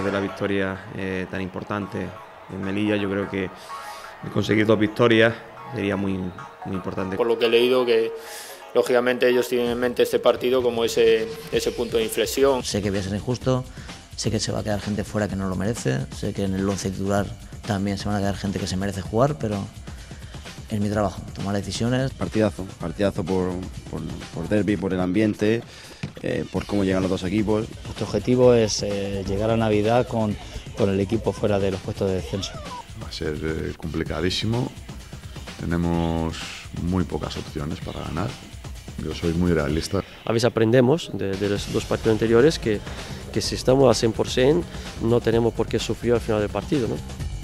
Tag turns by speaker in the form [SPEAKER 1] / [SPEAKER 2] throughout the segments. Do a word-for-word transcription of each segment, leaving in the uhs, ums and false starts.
[SPEAKER 1] de la victoria eh, tan importante en Melilla. Yo creo que conseguir dos victorias sería muy, muy importante.
[SPEAKER 2] Por lo que he leído, que lógicamente ellos tienen en mente este partido como ese, ese punto de inflexión.
[SPEAKER 3] Sé que voy a ser injusto, sé que se va a quedar gente fuera que no lo merece, sé que en el once titular también se van a quedar gente que se merece jugar, pero es mi trabajo, tomar decisiones.
[SPEAKER 4] Partidazo, partidazo por, por, por derbi, por el ambiente, eh, por cómo llegan los dos equipos.
[SPEAKER 5] Nuestro objetivo es eh, llegar a Navidad con, con el equipo fuera de los puestos de descenso.
[SPEAKER 6] Va a ser eh, complicadísimo, tenemos muy pocas opciones para ganar, yo soy muy realista.
[SPEAKER 7] A veces aprendemos de, de los dos partidos anteriores que, que si estamos al cien por cien no tenemos por qué sufrir al final del partido, ¿no?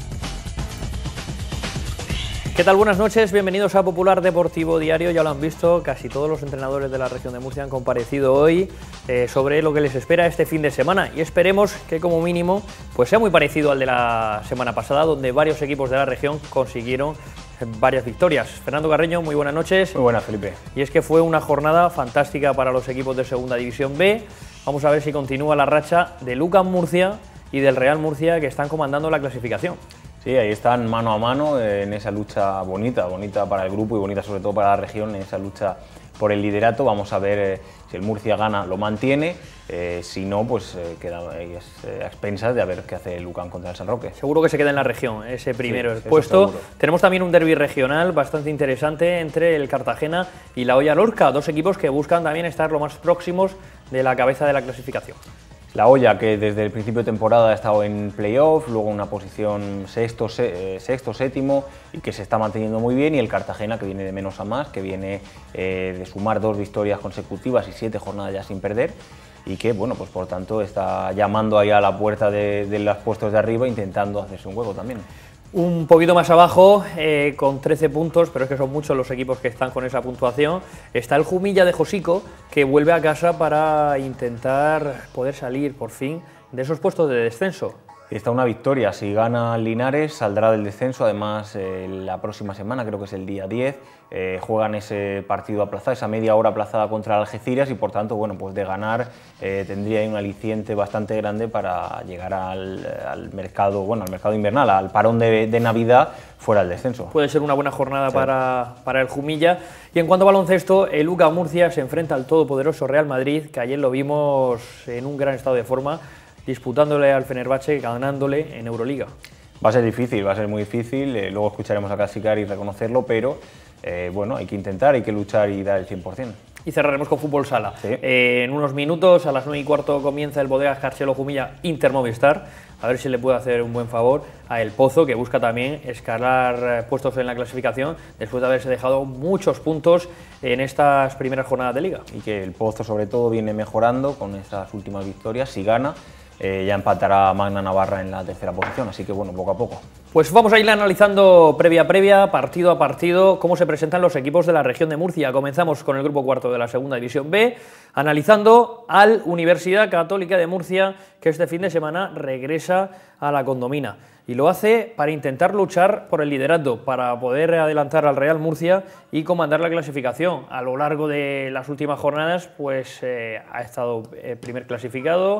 [SPEAKER 8] ¿Qué tal? Buenas noches, bienvenidos a Popular Deportivo Diario. Ya lo han visto, casi todos los entrenadores de la región de Murcia han comparecido hoy eh, sobre lo que les espera este fin de semana y esperemos que como mínimo pues sea muy parecido al de la semana pasada, donde varios equipos de la región consiguieron varias victorias. Fernando Carreño, muy buenas noches.
[SPEAKER 9] Muy buenas, Felipe.
[SPEAKER 8] Y es que fue una jornada fantástica para los equipos de Segunda División B. Vamos a ver si continúa la racha de Lucas Murcia y del Real Murcia, que están comandando la clasificación.
[SPEAKER 9] Sí, ahí están mano a mano en esa lucha bonita, bonita para el grupo y bonita sobre todo para la región, en esa lucha por el liderato. Vamos a ver eh, si el Murcia gana, lo mantiene, eh, si no, pues eh, queda eh, a expensas de a ver qué hace Lucan contra el San Roque.
[SPEAKER 8] Seguro que se queda en la región, ese primero
[SPEAKER 9] sí,
[SPEAKER 8] puesto. Tenemos también un derbi regional bastante interesante entre el Cartagena y la Hoya Lorca, dos equipos que buscan también estar lo más próximos de la cabeza de la clasificación.
[SPEAKER 9] La Hoya, que desde el principio de temporada ha estado en playoff, luego en una posición sexto, se, eh, sexto, séptimo y que se está manteniendo muy bien, y el Cartagena, que viene de menos a más, que viene eh, de sumar dos victorias consecutivas y siete jornadas ya sin perder, y que, bueno, pues por tanto está llamando ahí a la puerta de, de los puestos de arriba, intentando hacerse un hueco también.
[SPEAKER 8] Un poquito más abajo, eh, con trece puntos, pero es que son muchos los equipos que están con esa puntuación, está el Jumilla de Josico, que vuelve a casa para intentar poder salir por fin de esos puestos de descenso.
[SPEAKER 9] Está una victoria, si gana Linares saldrá del descenso, además eh, la próxima semana, creo que es el día diez, eh, juegan ese partido aplazado, esa media hora aplazada contra el Algeciras, y por tanto, bueno, pues de ganar eh, tendría ahí un aliciente bastante grande para llegar al, al mercado, bueno, al mercado invernal, al parón de, de Navidad fuera del descenso.
[SPEAKER 8] Puede ser una buena jornada sí. para, para el Jumilla. Y en cuanto a baloncesto, el Lucas Murcia se enfrenta al todopoderoso Real Madrid, que ayer lo vimos en un gran estado de forma, disputándole al Fenerbahce, ganándole en Euroliga.
[SPEAKER 9] Va a ser difícil, va a ser muy difícil, eh, luego escucharemos a Casicar y reconocerlo, pero eh, bueno, hay que intentar, hay que luchar y dar el cien por cien.
[SPEAKER 8] Y cerraremos con fútbol sala.
[SPEAKER 9] Sí.
[SPEAKER 8] Eh, en unos minutos, a las nueve y cuarto, comienza el Bodegas Carchelo Jumilla Inter Movistar. A ver si le puede hacer un buen favor a El Pozo, que busca también escalar puestos en la clasificación después de haberse dejado muchos puntos en estas primeras jornadas de Liga.
[SPEAKER 9] Y que El Pozo sobre todo viene mejorando con estas últimas victorias, si gana. Eh, ya empatará Magna Navarra en la tercera posición, así que bueno, poco a poco.
[SPEAKER 8] Pues vamos a ir analizando previa a previa, partido a partido, cómo se presentan los equipos de la región de Murcia. Comenzamos con el grupo cuarto de la Segunda División B, analizando al Universidad Católica de Murcia, que este fin de semana regresa a la Condomina. Y lo hace para intentar luchar por el liderato, para poder adelantar al Real Murcia y comandar la clasificación. A lo largo de las últimas jornadas, pues eh, ha estado eh, primer clasificado,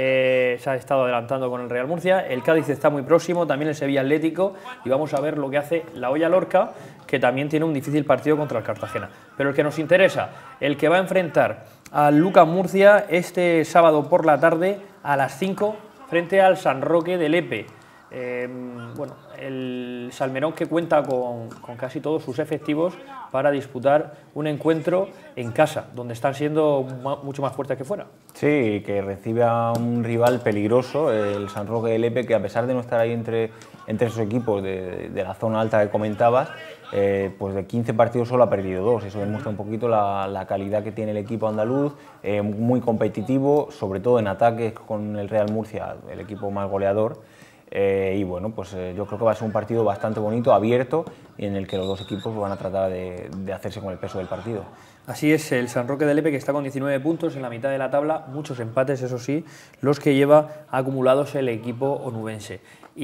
[SPEAKER 8] eh, se ha estado adelantando con el Real Murcia, el Cádiz está muy próximo, también el Sevilla Atlético, y vamos a ver lo que hace la Hoya Lorca, que también tiene un difícil partido contra el Cartagena. Pero el que nos interesa, el que va a enfrentar al Lucas Murcia este sábado por la tarde a las cinco frente al San Roque de Lepe. Eh, bueno, el Salmerón, que cuenta con, con casi todos sus efectivos para disputar un encuentro en casa, donde están siendo mucho más fuertes que fuera.
[SPEAKER 9] Sí, que recibe a un rival peligroso, el San Roque de Lepe, que a pesar de no estar ahí entre, entre esos equipos de, de la zona alta que comentabas, eh, pues de quince partidos solo ha perdido dos. Eso demuestra un poquito la, la calidad que tiene el equipo andaluz, eh, muy competitivo, sobre todo en ataques con el Real Murcia, el equipo más goleador. Eh, y bueno, pues eh, yo creo que va a ser un partido bastante bonito, abierto, y en el que los dos equipos van a tratar de, de hacerse con el peso del partido.
[SPEAKER 8] Así es, el San Roque de Lepe, que está con diecinueve puntos en la mitad de la tabla, muchos empates, eso sí, los que lleva acumulados el equipo onubense.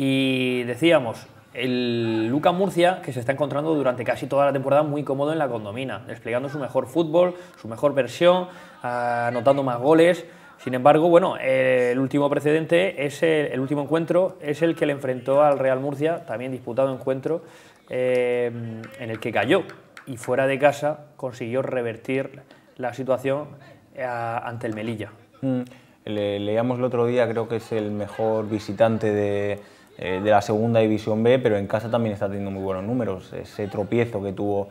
[SPEAKER 8] Y decíamos, el Lucas Murcia, que se está encontrando durante casi toda la temporada muy cómodo en la Condomina, desplegando su mejor fútbol, su mejor versión, anotando más goles. Sin embargo, bueno, eh, el último precedente, es el, el último encuentro es el que le enfrentó al Real Murcia, también disputado encuentro, eh, en el que cayó y fuera de casa consiguió revertir la situación eh, ante el Melilla.
[SPEAKER 9] Mm. Le, leíamos el otro día, creo que es el mejor visitante de, eh, de la segunda división B, pero en casa también está teniendo muy buenos números. Ese tropiezo que tuvo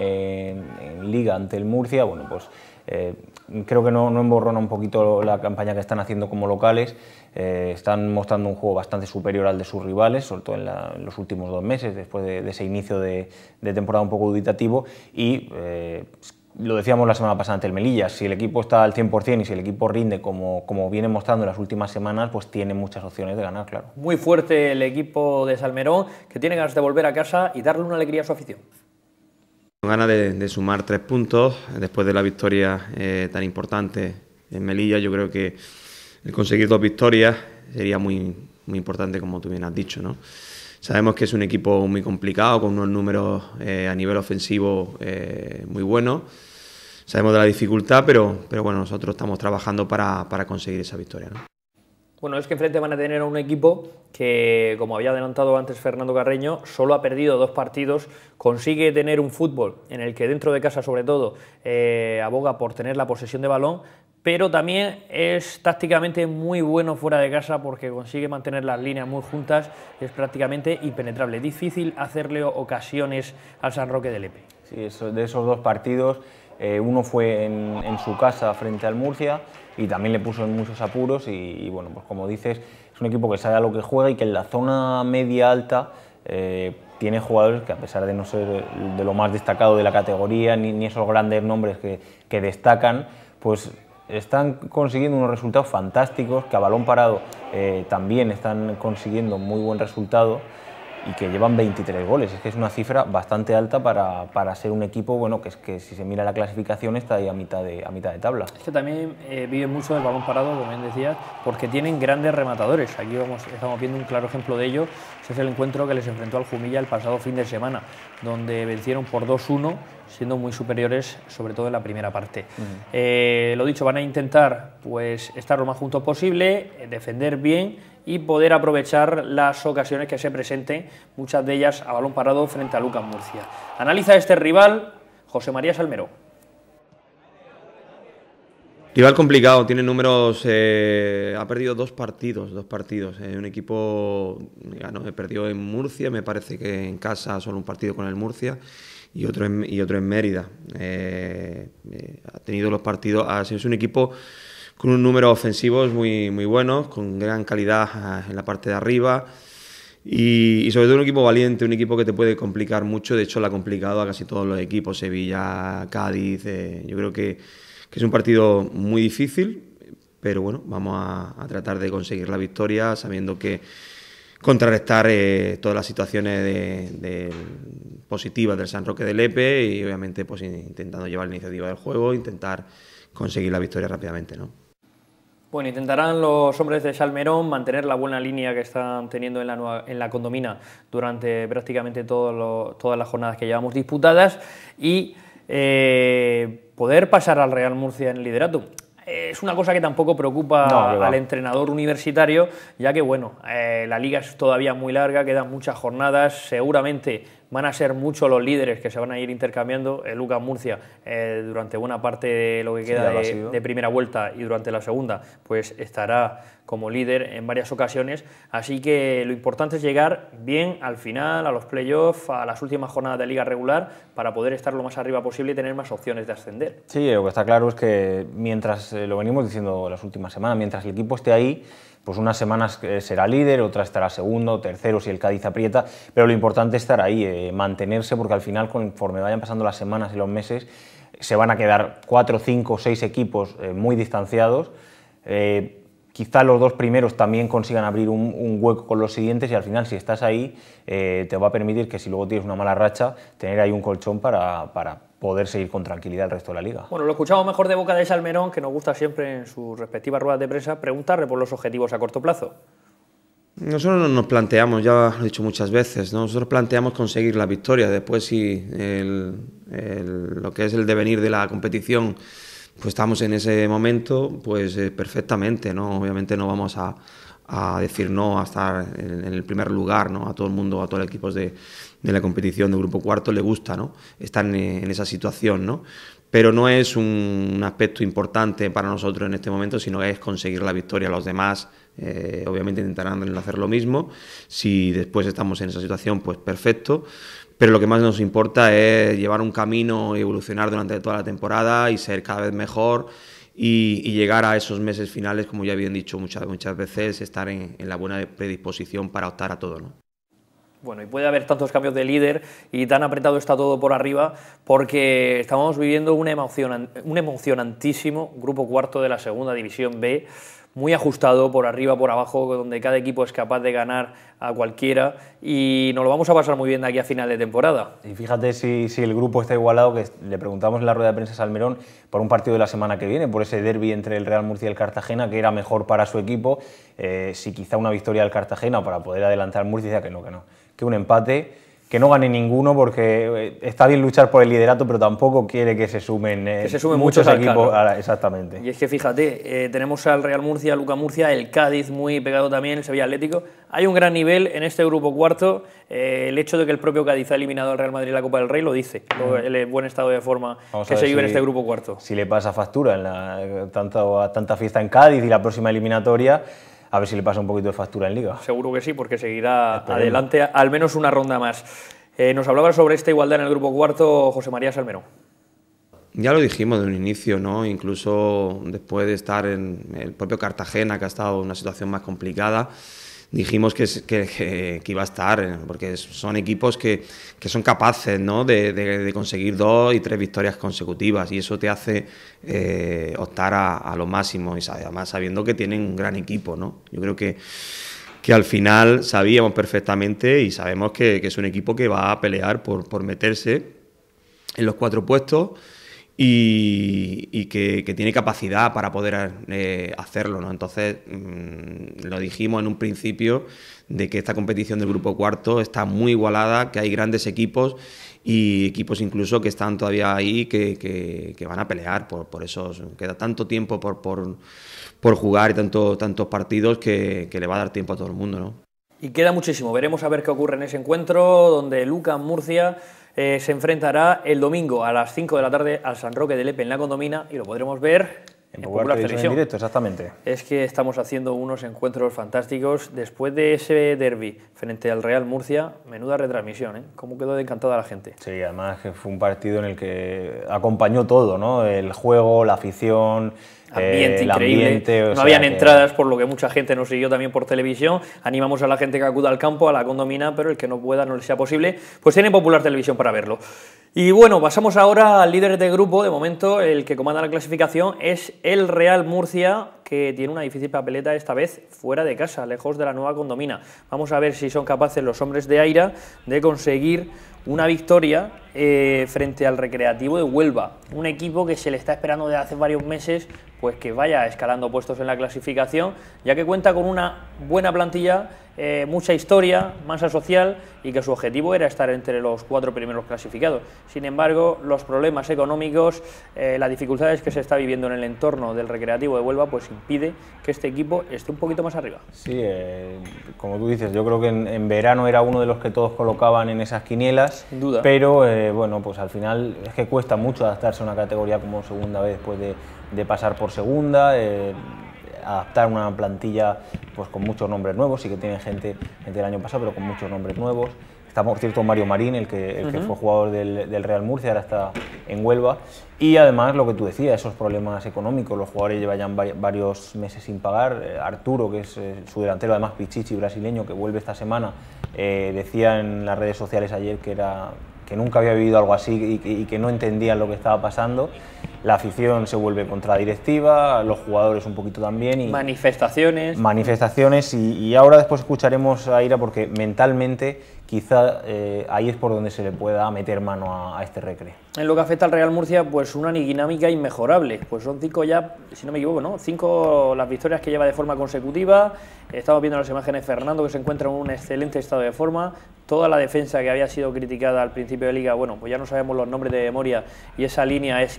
[SPEAKER 9] en, en Liga ante el Murcia, bueno, pues eh, creo que no, no emborrona un poquito la campaña que están haciendo como locales. Eh, están mostrando un juego bastante superior al de sus rivales, sobre todo en, la, en los últimos dos meses, después de, de ese inicio de, de temporada un poco dubitativo, y eh, lo decíamos la semana pasada ante el Melilla, si el equipo está al cien por cien y si el equipo rinde como, como viene mostrando en las últimas semanas, pues tiene muchas opciones de ganar, claro.
[SPEAKER 8] Muy fuerte el equipo de Salmerón, que tiene ganas de volver a casa y darle una alegría a su afición.
[SPEAKER 1] Ganas de, de sumar tres puntos después de la victoria eh, tan importante en Melilla. Yo creo que el conseguir dos victorias sería muy, muy importante, como tú bien has dicho, ¿no? Sabemos que es un equipo muy complicado, con unos números eh, a nivel ofensivo eh, muy buenos. Sabemos de la dificultad, pero, pero bueno, nosotros estamos trabajando para, para conseguir esa victoria, ¿no?
[SPEAKER 8] Bueno, es que enfrente van a tener a un equipo que, como había adelantado antes Fernando Carreño, solo ha perdido dos partidos, consigue tener un fútbol en el que dentro de casa, sobre todo, eh, aboga por tener la posesión de balón, pero también es tácticamente muy bueno fuera de casa porque consigue mantener las líneas muy juntas, es prácticamente impenetrable. Difícil hacerle ocasiones al San Roque de Lepe.
[SPEAKER 9] Sí, eso, de esos dos partidos, eh, uno fue en, en su casa frente al Murcia y también le puso en muchos apuros y, y bueno, pues como dices, es un equipo que sabe a lo que juega y que en la zona media-alta eh, tiene jugadores que, a pesar de no ser de lo más destacado de la categoría, ni, ni esos grandes nombres que, que destacan, pues están consiguiendo unos resultados fantásticos, que a balón parado eh, también están consiguiendo muy buen resultado y que llevan veintitrés goles. Es que es una cifra bastante alta para, para ser un equipo, bueno, que es que si se mira la clasificación está ahí a mitad de, a mitad de tabla.
[SPEAKER 8] Es que también eh, viven mucho del balón parado, como bien decías, porque tienen grandes rematadores. Aquí vamos, estamos viendo un claro ejemplo de ello. Ese es el encuentro que les enfrentó al Jumilla el pasado fin de semana, donde vencieron por dos uno, siendo muy superiores, sobre todo en la primera parte. Uh-huh. eh, lo dicho, van a intentar pues estar lo más juntos posible, defender bien y poder aprovechar las ocasiones que se presenten, muchas de ellas a balón parado frente a Lucas Murcia. Analiza este rival José María Salmerón.
[SPEAKER 1] Rival complicado, tiene números, eh, ha perdido dos partidos, dos partidos. Eh, un equipo ganó, perdió en Murcia, me parece que en casa solo un partido con el Murcia y otro en, y otro en Mérida. Eh, eh, ha tenido los partidos, ha sido un equipo con unos números ofensivos muy, muy buenos, con gran calidad en la parte de arriba y, y sobre todo un equipo valiente, un equipo que te puede complicar mucho. De hecho, lo ha complicado a casi todos los equipos, Sevilla, Cádiz. Eh, yo creo que, que es un partido muy difícil, pero bueno, vamos a, a tratar de conseguir la victoria sabiendo que contrarrestar eh, todas las situaciones de, de positivas del San Roque de Lepe y obviamente pues intentando llevar la iniciativa del juego, intentar conseguir la victoria rápidamente, ¿no?
[SPEAKER 8] Bueno, intentarán los hombres de Salmerón mantener la buena línea que están teniendo en la, nueva, en la condomina durante prácticamente todo lo, todas las jornadas que llevamos disputadas y eh, poder pasar al Real Murcia en el liderato. Es una cosa que tampoco preocupa no, al entrenador universitario, ya que bueno, eh, la liga es todavía muy larga, quedan muchas jornadas, seguramente van a ser muchos los líderes que se van a ir intercambiando. El Lucas Murcia eh, durante buena parte de lo que queda sí, de, de primera vuelta y durante la segunda pues estará como líder en varias ocasiones, así que lo importante es llegar bien al final, a los playoffs, a las últimas jornadas de liga regular para poder estar lo más arriba posible y tener más opciones de ascender.
[SPEAKER 9] Sí, lo que está claro es que mientras, eh, lo venimos diciendo las últimas semanas, mientras el equipo esté ahí, pues unas semanas será líder, otras estará segundo, tercero si el Cádiz aprieta, pero lo importante es estar ahí, eh, mantenerse, porque al final conforme vayan pasando las semanas y los meses se van a quedar cuatro, cinco, seis equipos eh, muy distanciados. Eh, quizá los dos primeros también consigan abrir un, un hueco con los siguientes y al final si estás ahí eh, te va a permitir que si luego tienes una mala racha tener ahí un colchón para, para poder seguir con tranquilidad el resto de la liga.
[SPEAKER 8] Bueno, lo escuchamos mejor de boca de Salmerón, que nos gusta siempre en sus respectivas ruedas de prensa preguntarle por los objetivos a corto plazo.
[SPEAKER 1] Nosotros nos planteamos, ya lo he dicho muchas veces, ¿no? Nosotros planteamos conseguir la victoria, después si el, el, lo que es el devenir de la competición pues estamos en ese momento, pues eh, perfectamente, ¿no? Obviamente no vamos a, a decir no a estar en, en el primer lugar, ¿no? A todo el mundo, a todos los equipos de, de la competición del grupo cuarto le gusta, ¿no? Estar en, en esa situación, ¿no? Pero no es un, un aspecto importante para nosotros en este momento, sino es conseguir la victoria. Los demás eh, obviamente intentarán hacer lo mismo. Si después estamos en esa situación, pues perfecto. Pero lo que más nos importa es llevar un camino y evolucionar durante toda la temporada y ser cada vez mejor y, y llegar a esos meses finales, como ya habían dicho muchas, muchas veces, estar en, en la buena predisposición para optar a todo, ¿no?
[SPEAKER 8] Bueno, y puede haber tantos cambios de líder y tan apretado está todo por arriba porque estamos viviendo un, emocionan, un emocionantísimo grupo cuarto de la segunda división B, muy ajustado por arriba, por abajo, donde cada equipo es capaz de ganar a cualquiera y nos lo vamos a pasar muy bien de aquí a final de temporada.
[SPEAKER 9] Y fíjate si, si el grupo está igualado, que le preguntamos en la rueda de prensa a Salmerón por un partido de la semana que viene, por ese derbi entre el Real Murcia y el Cartagena, que era mejor para su equipo, eh, si quizá una victoria del Cartagena para poder adelantar Murcia, decía que no, que no, que un empate, que no gane ninguno porque está bien luchar por el liderato, pero tampoco quiere que se sumen, eh,
[SPEAKER 8] que se sumen
[SPEAKER 9] muchos,
[SPEAKER 8] muchos
[SPEAKER 9] equipos. A, exactamente.
[SPEAKER 8] Y es que fíjate, eh, tenemos al Real Murcia, Luca Murcia, el Cádiz muy pegado también, el Sevilla Atlético. Hay un gran nivel en este grupo cuarto. Eh, el hecho de que el propio Cádiz ha eliminado al Real Madrid en la Copa del Rey lo dice, lo, el buen estado de forma Vamos que se vive si, en este grupo cuarto.
[SPEAKER 9] Si le pasa factura en la, tanto, tanta fiesta en Cádiz y la próxima eliminatoria, a ver si le pasa un poquito de factura en Liga.
[SPEAKER 8] Seguro que sí, porque seguirá Esperemos. adelante al menos una ronda más. Eh, nos hablaba sobre esta igualdad en el grupo cuarto José María Salmerón.
[SPEAKER 1] Ya lo dijimos de un inicio, ¿no? Incluso después de estar en el propio Cartagena, que ha estado en una situación más complicada, dijimos que, que, que, que iba a estar, porque son equipos que, que son capaces, ¿no? de, de, de conseguir dos y tres victorias consecutivas y eso te hace eh, optar a, a lo máximo y además sabiendo que tienen un gran equipo, ¿no? Yo creo que que al final sabíamos perfectamente y sabemos que, que es un equipo que va a pelear por, por meterse en los cuatro puestos y, y que, que tiene capacidad para poder eh, hacerlo, ¿no? Entonces, mmm, lo dijimos en un principio de que esta competición del grupo cuarto está muy igualada, que hay grandes equipos y equipos incluso que están todavía ahí que, que, que van a pelear, por, por eso queda tanto tiempo por... por por jugar y tanto, tantos partidos que, que le va a dar tiempo a todo el mundo, ¿no?
[SPEAKER 8] Y queda muchísimo, veremos a ver qué ocurre en ese encuentro donde Luca Murcia eh, se enfrentará el domingo a las cinco de la tarde al San Roque de Lepe en la Condomina y lo podremos ver en, en Popular Televisión.
[SPEAKER 9] En directo, exactamente.
[SPEAKER 8] Es que estamos haciendo unos encuentros fantásticos después de ese derbi frente al Real Murcia, menuda retransmisión, ¿eh? Cómo quedó de encantada la gente.
[SPEAKER 9] Sí, además que fue un partido en el que acompañó todo, ¿no? El juego, la afición...
[SPEAKER 8] Ambiente
[SPEAKER 9] eh,
[SPEAKER 8] increíble,
[SPEAKER 9] ambiente,
[SPEAKER 8] no habían que... entradas, por lo que mucha gente nos siguió también por televisión. Animamos a la gente que acuda al campo, a la Condomina, pero el que no pueda, no le sea posible, pues tiene Popular Televisión para verlo. Y bueno, pasamos ahora al líder de grupo. De momento, el que comanda la clasificación es el Real Murcia, que tiene una difícil papeleta esta vez fuera de casa, lejos de la nueva Condomina. Vamos a ver si son capaces los hombres de Aira de conseguir una victoria eh, frente al Recreativo de Huelva, un equipo que se le está esperando desde hace varios meses pues que vaya escalando puestos en la clasificación, ya que cuenta con una buena plantilla, eh, mucha historia, masa social y que su objetivo era estar entre los cuatro primeros clasificados. Sin embargo, los problemas económicos, eh, las dificultades que se está viviendo en el entorno del Recreativo de Huelva, pues impide que este equipo esté un poquito más arriba.
[SPEAKER 9] Sí, eh, como tú dices, yo creo que en, en verano era uno de los que todos colocaban en esas quinielas,
[SPEAKER 8] sin duda.
[SPEAKER 9] Pero eh, bueno, pues al final es que cuesta mucho adaptarse a una categoría como segunda vez después de, de pasar por segunda, eh, adaptar una plantilla pues con muchos nombres nuevos, sí que tiene gente, gente del año pasado, pero con muchos nombres nuevos. Está, por cierto, Mario Marín, el que, el uh-huh. que fue jugador del, del Real Murcia, ahora está en Huelva. Y además, lo que tú decías, esos problemas económicos, los jugadores llevan ya varios meses sin pagar. Eh, Arturo, que es eh, su delantero, además Pichichi, brasileño, que vuelve esta semana, eh, decía en las redes sociales ayer que, era, que nunca había vivido algo así y, y que no entendían lo que estaba pasando. La afición se vuelve contra la directiva, los jugadores un poquito también. Y
[SPEAKER 8] manifestaciones.
[SPEAKER 9] Manifestaciones y, y ahora después escucharemos a Aira porque mentalmente quizá eh, ahí es por donde se le pueda meter mano a, a este Recre.
[SPEAKER 8] En lo que afecta al Real Murcia, pues una dinámica inmejorable. Pues son cinco ya, si no me equivoco, ¿no? Cinco las victorias que lleva de forma consecutiva. Estamos viendo las imágenes, Fernando, que se encuentra en un excelente estado de forma. Toda la defensa que había sido criticada al principio de Liga, bueno, pues ya no sabemos los nombres de memoria y esa línea es cada vez más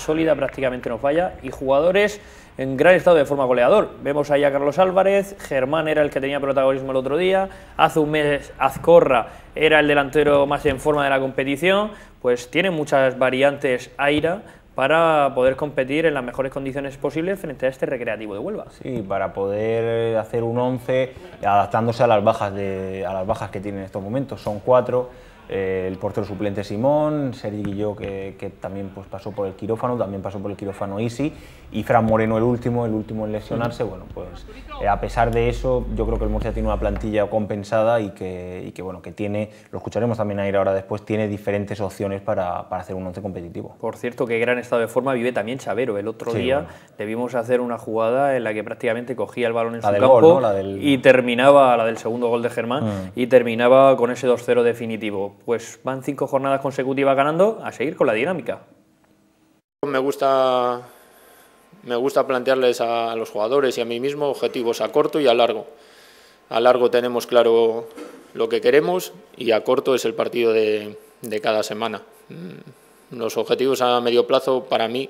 [SPEAKER 8] sólida, prácticamente no falla, y jugadores en gran estado de forma goleador. Vemos ahí a Carlos Álvarez, Germán era el que tenía protagonismo el otro día, hace un mes Azcorra era el delantero más en forma de la competición, pues tiene muchas variantes Aira para poder competir en las mejores condiciones posibles frente a este Recreativo de Huelva.
[SPEAKER 9] Sí, para poder hacer un once adaptándose a las bajas, de, a las bajas que tiene en estos momentos. Son cuatro. Eh, el portero suplente Simón, Sergi Guilló, que, que también pues, pasó por el quirófano, también pasó por el quirófano Isi, y Fran Moreno el último, el último en lesionarse. Bueno, pues eh, a pesar de eso, yo creo que el Murcia tiene una plantilla compensada y que, y que bueno, que tiene, lo escucharemos también a ir ahora después, tiene diferentes opciones para, para hacer un once competitivo.
[SPEAKER 8] Por cierto, qué gran estado de forma vive también Chavero. El otro sí, día bueno. le vimos hacer una jugada en la que prácticamente cogía el balón en la su campo gol, ¿no? la del... y terminaba, la del segundo gol de Germán, mm. y terminaba con ese dos cero definitivo. Pues van cinco jornadas consecutivas ganando, a seguir con la dinámica.
[SPEAKER 2] Me gusta, me gusta plantearles a los jugadores y a mí mismo objetivos a corto y a largo. A largo tenemos claro lo que queremos y a corto es el partido de, de cada semana. Los objetivos a medio plazo, para mí,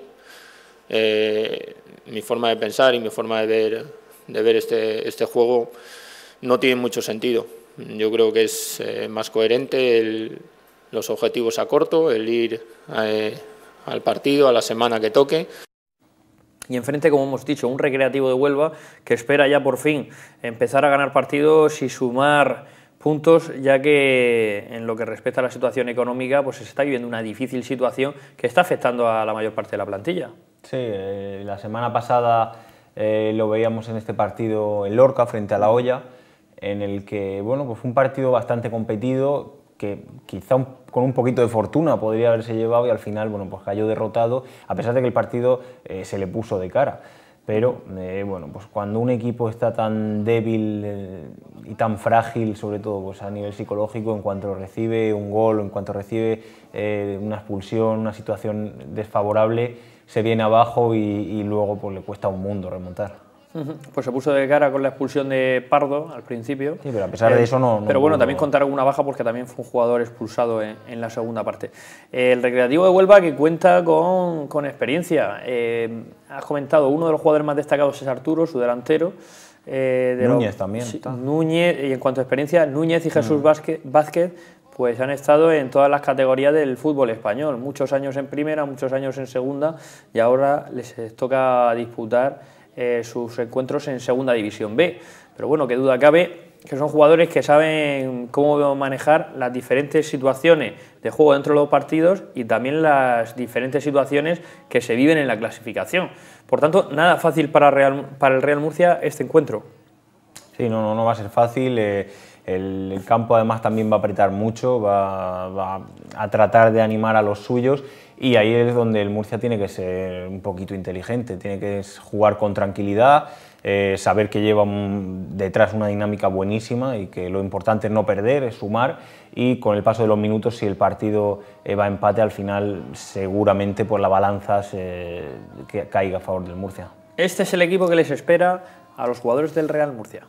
[SPEAKER 2] eh, mi forma de pensar y mi forma de ver, de ver este, este juego no tienen mucho sentido. Yo creo que es eh, más coherente el, los objetivos a corto, el ir eh, al partido, a la semana que toque.
[SPEAKER 8] Y enfrente, como hemos dicho, un Recreativo de Huelva que espera ya por fin empezar a ganar partidos y sumar puntos, ya que en lo que respecta a la situación económica, pues se está viviendo una difícil situación que está afectando a la mayor parte de la plantilla.
[SPEAKER 9] Sí, eh, la semana pasada eh, lo veíamos en este partido en Lorca frente a La Hoya, en el que bueno, pues fue un partido bastante competido, que quizá un, con un poquito de fortuna podría haberse llevado y al final bueno, pues cayó derrotado, a pesar de que el partido eh, se le puso de cara. Pero eh, bueno, pues cuando un equipo está tan débil eh, y tan frágil, sobre todo pues a nivel psicológico, en cuanto recibe un gol, en cuanto recibe eh, una expulsión, una situación desfavorable, se viene abajo y, y luego pues le cuesta un mundo remontar.
[SPEAKER 8] Pues se puso de cara con la expulsión de Pardo al principio.
[SPEAKER 9] Sí, pero a pesar eh, de eso no... no
[SPEAKER 8] pero bueno,
[SPEAKER 9] pudo...
[SPEAKER 8] también contaron una baja porque también fue un jugador expulsado en, en la segunda parte. El Recreativo de Huelva, que cuenta con, con experiencia. Eh, has comentado, uno de los jugadores más destacados es Arturo, su delantero. Eh, de
[SPEAKER 9] Núñez
[SPEAKER 8] lo,
[SPEAKER 9] también.
[SPEAKER 8] Sí, Núñez, y en cuanto a experiencia, Núñez y Jesús mm. Vázquez, Vázquez pues han estado en todas las categorías del fútbol español. Muchos años en primera, muchos años en segunda, y ahora les toca disputar Eh, sus encuentros en Segunda División B. Pero bueno, qué duda cabe que son jugadores que saben cómo manejar las diferentes situaciones de juego dentro de los partidos y también las diferentes situaciones que se viven en la clasificación. Por tanto, nada fácil para, Real, para el Real Murcia este encuentro.
[SPEAKER 9] Sí, no, no, no va a ser fácil. Eh, el, el campo además también va a apretar mucho, va, va a tratar de animar a los suyos. Y ahí es donde el Murcia tiene que ser un poquito inteligente, tiene que jugar con tranquilidad, eh, saber que lleva un, detrás una dinámica buenísima y que lo importante es no perder, es sumar, y con el paso de los minutos, si el partido eh, va a empate, al final seguramente por la balanza se, que caiga a favor del Murcia.
[SPEAKER 8] Este es el equipo que les espera a los jugadores del Real Murcia.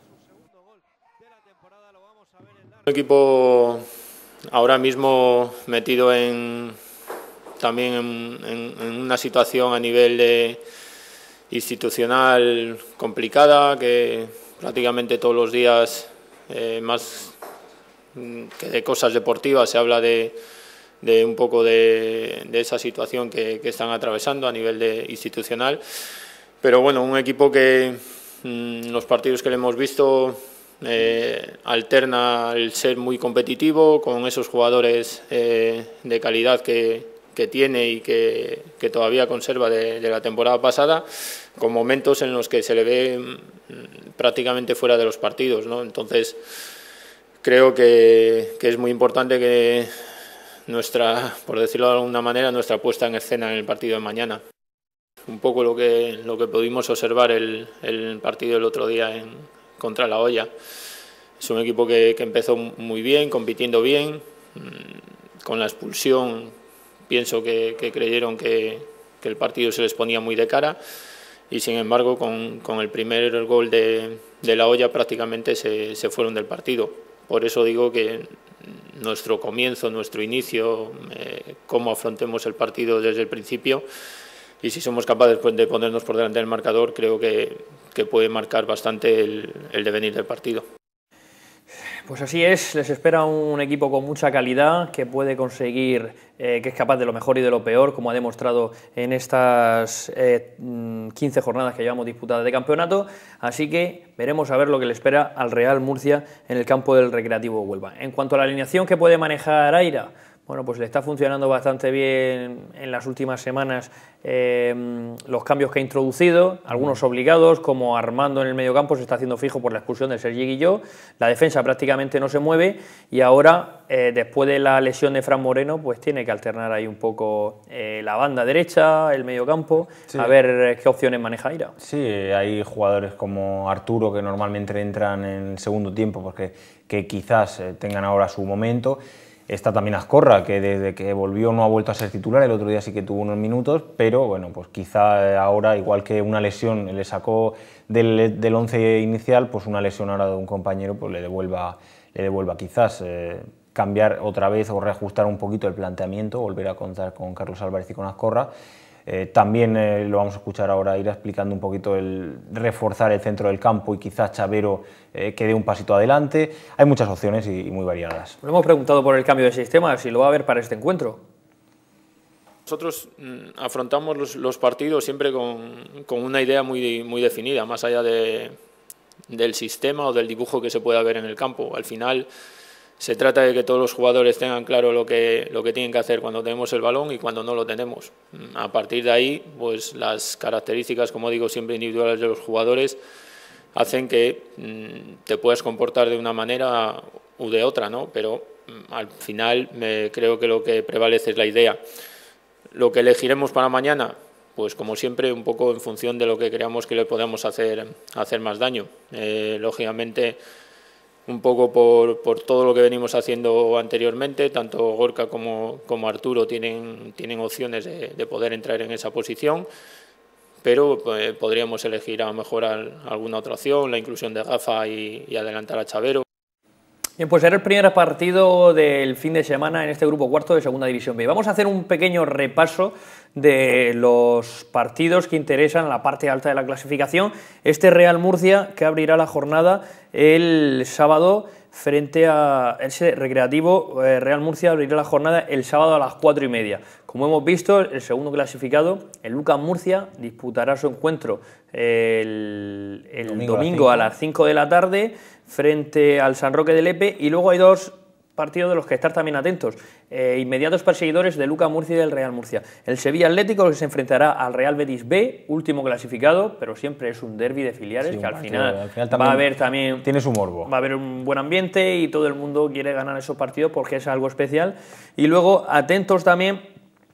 [SPEAKER 2] Un equipo ahora mismo metido en... también en, en, en una situación a nivel de institucional complicada, que prácticamente todos los días, eh, más que de cosas deportivas, se habla de, de un poco de, de esa situación que, que están atravesando a nivel de institucional. Pero bueno, un equipo que en los partidos que le hemos visto eh, alterna el ser muy competitivo con esos jugadores eh, de calidad que que tiene y que, que todavía conserva de, de la temporada pasada, con momentos en los que se le ve prácticamente fuera de los partidos, ¿no? Entonces creo que, que es muy importante que nuestra, por decirlo de alguna manera, nuestra puesta en escena en el partido de mañana. Un poco lo que, lo que pudimos observar el, el partido el otro día en, contra La Hoya. Es un equipo que, que empezó muy bien, compitiendo bien, con la expulsión. Pienso que, que creyeron que, que el partido se les ponía muy de cara y sin embargo con, con el primer gol de, de La Hoya prácticamente se, se fueron del partido. Por eso digo que nuestro comienzo, nuestro inicio, eh, cómo afrontemos el partido desde el principio y si somos capaces pues, de ponernos por delante del marcador, creo que, que puede marcar bastante el, el devenir del partido.
[SPEAKER 8] Pues así es, les espera un equipo con mucha calidad que puede conseguir, eh, que es capaz de lo mejor y de lo peor, como ha demostrado en estas eh, quince jornadas que llevamos disputadas de campeonato, así que veremos a ver lo que le espera al Real Murcia en el campo del Recreativo Huelva. En cuanto a la alineación que puede manejar Aira, bueno, pues le está funcionando bastante bien en las últimas semanas eh, los cambios que ha introducido, algunos obligados, como Armando en el mediocampo se está haciendo fijo por la expulsión de Sergi Guilló, la defensa prácticamente no se mueve y ahora, eh, después de la lesión de Fran Moreno, pues tiene que alternar ahí un poco eh, la banda derecha, el mediocampo, sí. A ver qué opciones maneja Aira.
[SPEAKER 9] Sí, hay jugadores como Arturo que normalmente entran en el segundo tiempo porque que quizás eh, tengan ahora su momento. Está también Azcorra, que desde que volvió no ha vuelto a ser titular, el otro día sí que tuvo unos minutos, pero bueno, pues quizá ahora, igual que una lesión le sacó del, del once inicial, pues una lesión ahora de un compañero pues le devuelva, le devuelva quizás eh, cambiar otra vez o reajustar un poquito el planteamiento, volver a contar con Carlos Álvarez y con Azcorra. Eh, también eh, lo vamos a escuchar ahora, ir explicando un poquito el reforzar el centro del campo y quizás Chavero eh, que dé un pasito adelante. Hay muchas opciones y, y muy variadas.
[SPEAKER 8] Nos hemos preguntado por el cambio de sistema, si lo va a haber para este encuentro.
[SPEAKER 2] Nosotros mmm, afrontamos los, los partidos siempre con, con una idea muy, muy definida, más allá de, del sistema o del dibujo que se pueda ver en el campo. Al final se trata de que todos los jugadores tengan claro lo que, lo que tienen que hacer cuando tenemos el balón y cuando no lo tenemos. A partir de ahí, pues las características, como digo, siempre individuales de los jugadores, hacen que mmm, te puedas comportar de una manera u de otra, ¿no? Pero mmm, al final me, creo que lo que prevalece es la idea. Lo que elegiremos para mañana, pues como siempre, un poco en función de lo que creamos que le podamos hacer, hacer más daño. Eh, lógicamente, un poco por, por todo lo que venimos haciendo anteriormente, tanto Gorka como, como Arturo tienen, tienen opciones de, de poder entrar en esa posición, pero pues, podríamos elegir a lo mejor alguna otra opción, la inclusión de Gafa y, y adelantar a Chavero.
[SPEAKER 8] Bien, pues era el primer partido del fin de semana en este grupo cuarto de Segunda División B. Vamos a hacer un pequeño repaso de los partidos que interesan a la parte alta de la clasificación. Este Real Murcia que abrirá la jornada el sábado frente a ese Recreativo. eh, Real Murcia abrirá la jornada el sábado a las cuatro y media. Como hemos visto, el segundo clasificado, el Lucas Murcia, disputará su encuentro el, el domingo, domingo a las cinco de la tarde frente al San Roque de Lepe, y luego hay dos partidos de los que estar también atentos, eh, inmediatos perseguidores de Lucas Murcia y del Real Murcia. El Sevilla Atlético, que se enfrentará al Real Betis B, último clasificado, pero siempre es un derbi de filiales, sí, que al final, al final va a haber también...
[SPEAKER 9] Tiene su morbo.
[SPEAKER 8] Va a haber un buen ambiente y todo el mundo quiere ganar esos partidos porque es algo especial. Y luego atentos también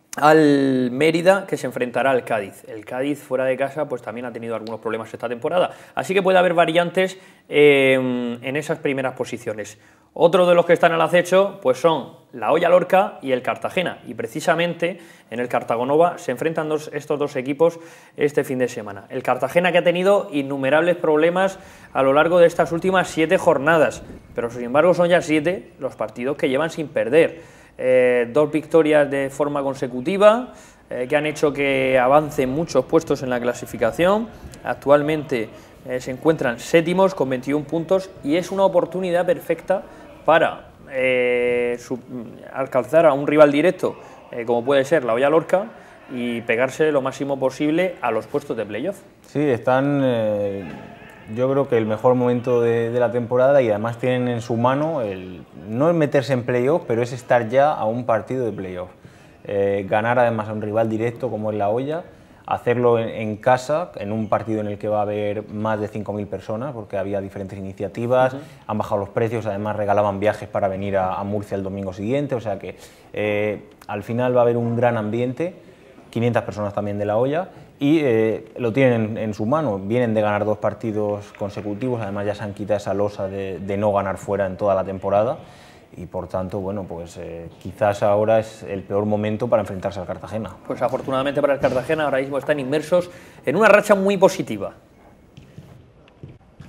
[SPEAKER 8] al Mérida, que se enfrentará al Cádiz. El Cádiz fuera de casa pues también ha tenido algunos problemas esta temporada, así que puede haber variantes eh, en esas primeras posiciones. Otro de los que están al acecho pues son la Hoya Lorca y el Cartagena, y precisamente en el Cartagonova se enfrentan dos, estos dos equipos este fin de semana. El Cartagena, que ha tenido innumerables problemas a lo largo de estas últimas siete jornadas, pero sin embargo son ya siete los partidos que llevan sin perder. Eh, dos victorias de forma consecutiva eh, que han hecho que avancen muchos puestos en la clasificación. Actualmente eh, se encuentran séptimos con veintiún puntos y es una oportunidad perfecta para eh, su, alcanzar a un rival directo eh, como puede ser la Hoya Lorca y pegarse lo máximo posible a los puestos de playoff.
[SPEAKER 9] Sí, están... Eh... Yo creo que el mejor momento de, de la temporada, y además tienen en su mano el, no es meterse en playoff, pero es estar ya a un partido de playoff. Eh, ganar además a un rival directo como es la Hoya, hacerlo en, en casa, en un partido en el que va a haber más de cinco mil personas, porque había diferentes iniciativas, uh-huh. Han bajado los precios, además regalaban viajes para venir a, a Murcia el domingo siguiente, o sea que eh, al final va a haber un gran ambiente, quinientas personas también de la Hoya, y eh, lo tienen en, en su mano. Vienen de ganar dos partidos consecutivos, además ya se han quitado esa losa de, de no ganar fuera en toda la temporada, y por tanto, bueno, pues eh, quizás ahora es el peor momento para enfrentarse al Cartagena.
[SPEAKER 8] Pues afortunadamente para el Cartagena ahora mismo están inmersos en una racha muy positiva.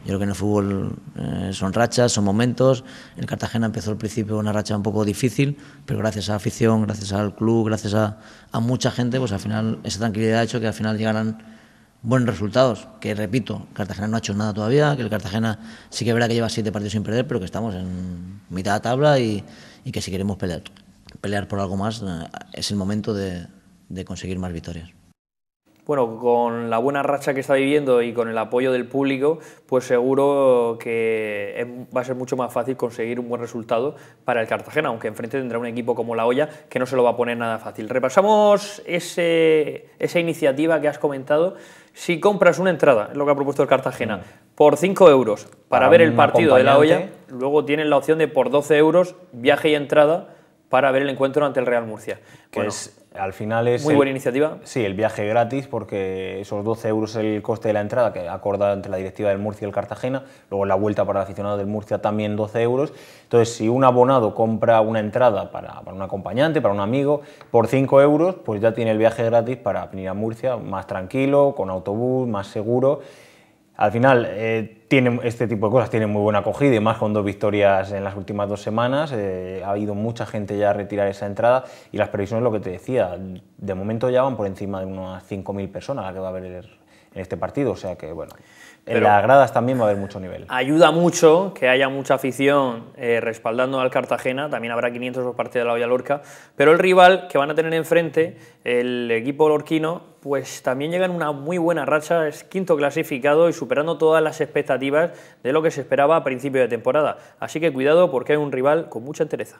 [SPEAKER 3] Yo creo que en el fútbol eh, son rachas, son momentos. El Cartagena empezó al principio una racha un poco difícil, pero gracias a la afición, gracias al club, gracias a, a mucha gente, pues al final esa tranquilidad ha hecho que al final llegaran buenos resultados. Que repito, Cartagena no ha hecho nada todavía, que el Cartagena sí que es verdad que lleva siete partidos sin perder, pero que estamos en mitad de tabla y, y que si queremos pelear, pelear por algo más, eh, es el momento de, de conseguir más victorias.
[SPEAKER 8] Bueno, con la buena racha que está viviendo y con el apoyo del público, pues seguro que es, va a ser mucho más fácil conseguir un buen resultado para el Cartagena, aunque enfrente tendrá un equipo como La Hoya que no se lo va a poner nada fácil. Repasamos ese, esa iniciativa que has comentado. Si compras una entrada, es lo que ha propuesto el Cartagena, sí, por cinco euros para, para ver el partido de La Hoya, luego tienes la opción de por doce euros viaje y entrada para ver el encuentro ante el Real Murcia.
[SPEAKER 9] Que
[SPEAKER 8] bueno,
[SPEAKER 9] es, al final es...
[SPEAKER 8] Muy
[SPEAKER 9] el,
[SPEAKER 8] buena iniciativa.
[SPEAKER 9] Sí, el viaje gratis, porque esos doce euros es el coste de la entrada que acordado entre la directiva del Murcia y el Cartagena, luego la vuelta para el aficionado del Murcia también doce euros. Entonces, si un abonado compra una entrada para, para un acompañante, para un amigo, por cinco euros, pues ya tiene el viaje gratis para venir a Murcia más tranquilo, con autobús, más seguro. Al final, eh, tiene, este tipo de cosas tienen muy buena acogida y más con dos victorias en las últimas dos semanas. Eh, ha ido mucha gente ya a retirar esa entrada y las previsiones, lo que te decía, de momento ya van por encima de unas cinco mil personas la que va a haber en este partido. O sea que, bueno, en
[SPEAKER 8] Pero
[SPEAKER 9] las gradas también va a haber mucho nivel.
[SPEAKER 8] Ayuda mucho que haya mucha afición eh, respaldando al Cartagena, también habrá quinientos por parte de la Hoya Lorca, pero el rival que van a tener enfrente, el equipo lorquino, pues también llega en una muy buena racha, es quinto clasificado y superando todas las expectativas de lo que se esperaba a principio de temporada. Así que cuidado porque hay un rival con mucha entereza.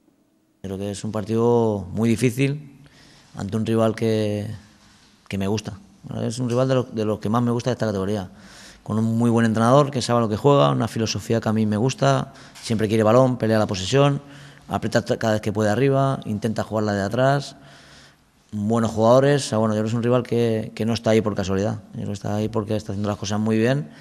[SPEAKER 3] Creo que es un partido muy difícil ante un rival que, que me gusta. Es un rival de los de lo que más me gusta de esta categoría. Con un muy buen entrenador que sabe lo que juega, una filosofía que a mí me gusta, siempre quiere balón, pelea la posesión, aprieta cada vez que puede arriba, intenta jugarla de atrás, buenos jugadores. O sea, bueno, yo creo que es un rival que, que no está ahí por casualidad, yo creo que está ahí porque está haciendo las cosas muy bien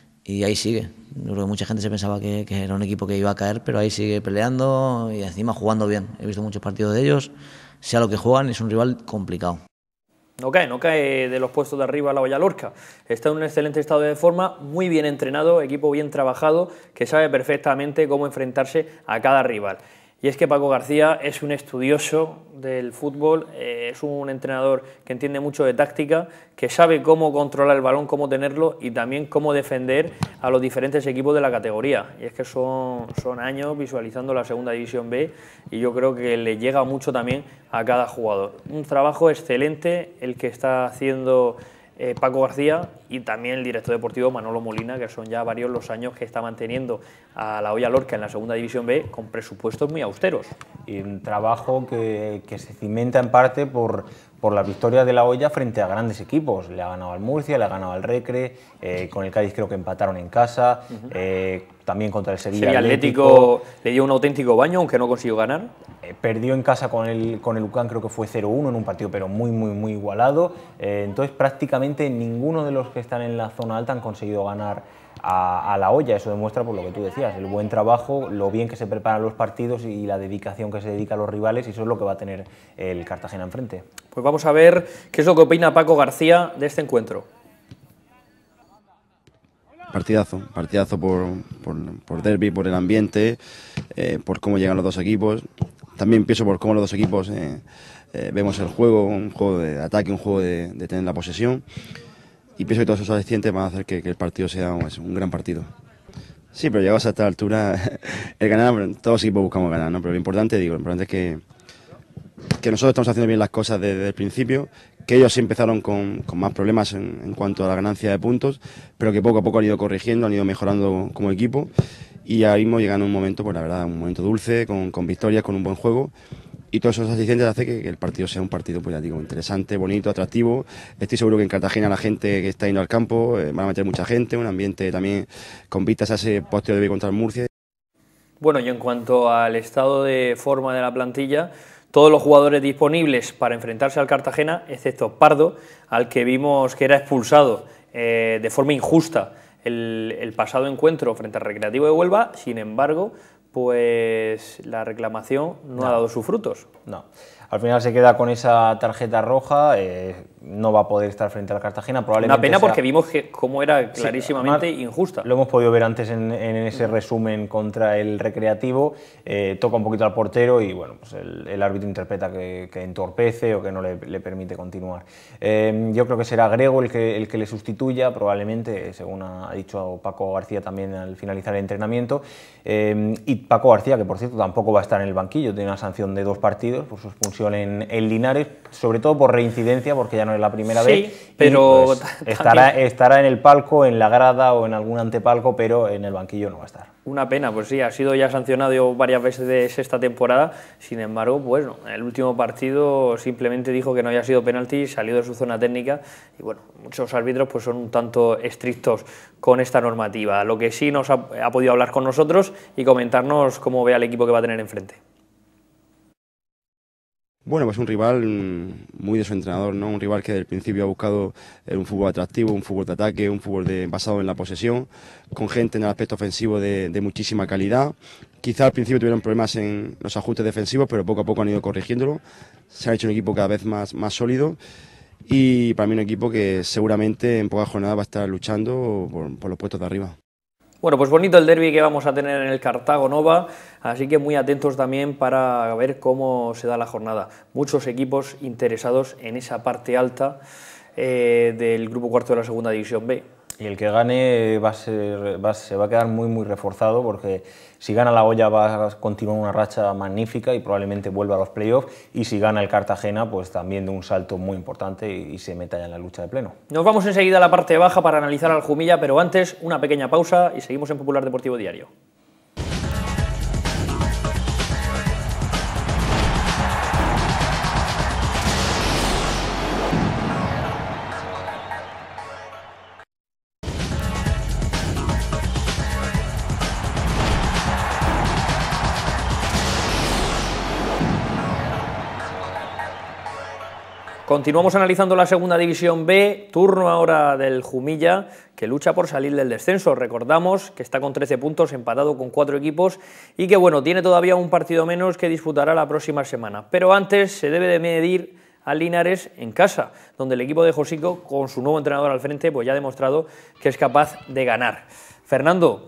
[SPEAKER 3] y ahí sigue. Yo creo que mucha gente se pensaba que, que era un equipo que iba a caer, pero ahí sigue peleando y encima jugando bien. He visto muchos partidos de ellos, sea lo que juegan, es un rival complicado.
[SPEAKER 8] No cae, no cae de los puestos de arriba la Hoya Lorca. Está en un excelente estado de forma, muy bien entrenado, equipo bien trabajado, que sabe perfectamente cómo enfrentarse a cada rival. Y es que Paco García es un estudioso del fútbol, eh, es un entrenador que entiende mucho de táctica, que sabe cómo controlar el balón, cómo tenerlo y también cómo defender a los diferentes equipos de la categoría. Y es que son, son años visualizando la Segunda División B y yo creo que le llega mucho también a cada jugador. Un trabajo excelente el que está haciendo Eh, Paco García y también el director deportivo Manolo Molina, que son ya varios los años que está manteniendo a la Hoya Lorca en la Segunda División B con presupuestos muy austeros.
[SPEAKER 9] Y un trabajo que, que se cimenta en parte por, por la victoria de la Hoya frente a grandes equipos. Le ha ganado al Murcia, le ha ganado al Recre, eh, con el Cádiz creo que empataron en casa, uh-huh. eh, también contra el Sevilla,
[SPEAKER 8] Sevilla Atlético, Atlético le dio un auténtico baño, aunque no consiguió ganar.
[SPEAKER 9] Eh, perdió en casa con el, con el U C A M, creo que fue cero uno en un partido pero muy, muy, muy igualado. Eh, entonces prácticamente ninguno de los que están en la zona alta han conseguido ganar a, a la Hoya. Eso demuestra, por lo que tú decías, el buen trabajo, lo bien que se preparan los partidos y la dedicación que se dedica a los rivales, y eso es lo que va a tener el Cartagena enfrente.
[SPEAKER 8] Pues vamos a ver qué es lo que opina Paco García de este encuentro.
[SPEAKER 4] Partidazo, partidazo por, por, por derbi, por el ambiente, eh, por cómo llegan los dos equipos. También pienso por cómo los dos equipos eh, eh, vemos el juego, un juego de ataque, un juego de, de tener la posesión. Y pienso que todos esos alicientes van a hacer que, que el partido sea pues, un gran partido. Sí, pero llegados a esta altura, el ganar, todos los equipos buscamos ganar, ¿no? Pero lo importante, digo, lo importante es que, que nosotros estamos haciendo bien las cosas desde, desde el principio, que ellos sí empezaron con, con más problemas en, en cuanto a la ganancia de puntos, pero que poco a poco han ido corrigiendo, han ido mejorando como equipo. Y ahora mismo llegan a un momento, pues la verdad, un momento dulce, con, con victorias, con un buen juego. Y todos esos asistentes hacen que, que el partido sea un partido, pues ya digo, interesante, bonito, atractivo. Estoy seguro que en Cartagena la gente que está yendo al campo eh, van a meter mucha gente, un ambiente también con vistas a ese posteo de contra el Murcia.
[SPEAKER 8] Bueno, y en cuanto al estado de forma de la plantilla, todos los jugadores disponibles para enfrentarse al Cartagena, excepto Pardo, al que vimos que era expulsado eh, de forma injusta el, el pasado encuentro frente al Recreativo de Huelva. Sin embargo, pues la reclamación no, no ha dado sus frutos.
[SPEAKER 9] No. al final se queda con esa tarjeta roja, eh, no va a poder estar frente al Cartagena. Probablemente
[SPEAKER 8] una pena
[SPEAKER 9] sea...
[SPEAKER 8] porque vimos que cómo era clarísimamente
[SPEAKER 9] sí,
[SPEAKER 8] injusta.
[SPEAKER 9] Lo hemos podido ver antes en, en ese resumen contra el Recreativo, eh, toca un poquito al portero y bueno, pues el, el árbitro interpreta que, que entorpece o que no le, le permite continuar. Eh, yo creo que será Grego el que, el que le sustituya, probablemente, según ha dicho Paco García también al finalizar el entrenamiento, eh, y Paco García, que por cierto tampoco va a estar en el banquillo, tiene una sanción de dos partidos por su expulsión en, en Linares, sobre todo por reincidencia, porque ya no es la primera
[SPEAKER 8] sí,
[SPEAKER 9] vez,
[SPEAKER 8] pero
[SPEAKER 9] pues, estará, estará en el palco, en la grada o en algún antepalco, pero en el banquillo no va a estar.
[SPEAKER 8] Una pena, pues sí, ha sido ya sancionado varias veces esta temporada, sin embargo, bueno, en el último partido simplemente dijo que no había sido penalti, salió de su zona técnica y bueno, muchos árbitros pues son un tanto estrictos con esta normativa. Lo que sí nos ha, ha podido hablar con nosotros y comentarnos cómo ve al equipo que va a tener enfrente.
[SPEAKER 4] Bueno, pues un rival muy de su entrenador, ¿no? Un rival que desde el principio ha buscado un fútbol atractivo, un fútbol de ataque, un fútbol de, basado en la posesión, con gente en el aspecto ofensivo de, de muchísima calidad. Quizá al principio tuvieron problemas en los ajustes defensivos, pero poco a poco han ido corrigiéndolo. Se ha hecho un equipo cada vez más, más sólido y para mí un equipo que seguramente en pocas jornadas va a estar luchando por, por los puestos de arriba.
[SPEAKER 8] Bueno, pues bonito el derbi que vamos a tener en el Cartago Nova, así que muy atentos también para ver cómo se da la jornada. Muchos equipos interesados en esa parte alta eh, del grupo cuarto de la segunda división B.
[SPEAKER 9] Y el que gane va a ser, va, se va a quedar muy muy reforzado porque si gana la Hoya va a continuar una racha magnífica y probablemente vuelva a los playoffs, y si gana el Cartagena pues también de un salto muy importante y, y se meta ya en la lucha de pleno.
[SPEAKER 8] Nos vamos enseguida a la parte baja para analizar al Jumilla, pero antes una pequeña pausa y seguimos en Popular Deportivo Diario. Continuamos analizando la segunda división B, turno ahora del Jumilla, que lucha por salir del descenso. Recordamos que está con trece puntos, empatado con cuatro equipos y que bueno, tiene todavía un partido menos que disputará la próxima semana. Pero antes se debe de medir a Linares en casa, donde el equipo de Josico, con su nuevo entrenador al frente, pues ya ha demostrado que es capaz de ganar. Fernando,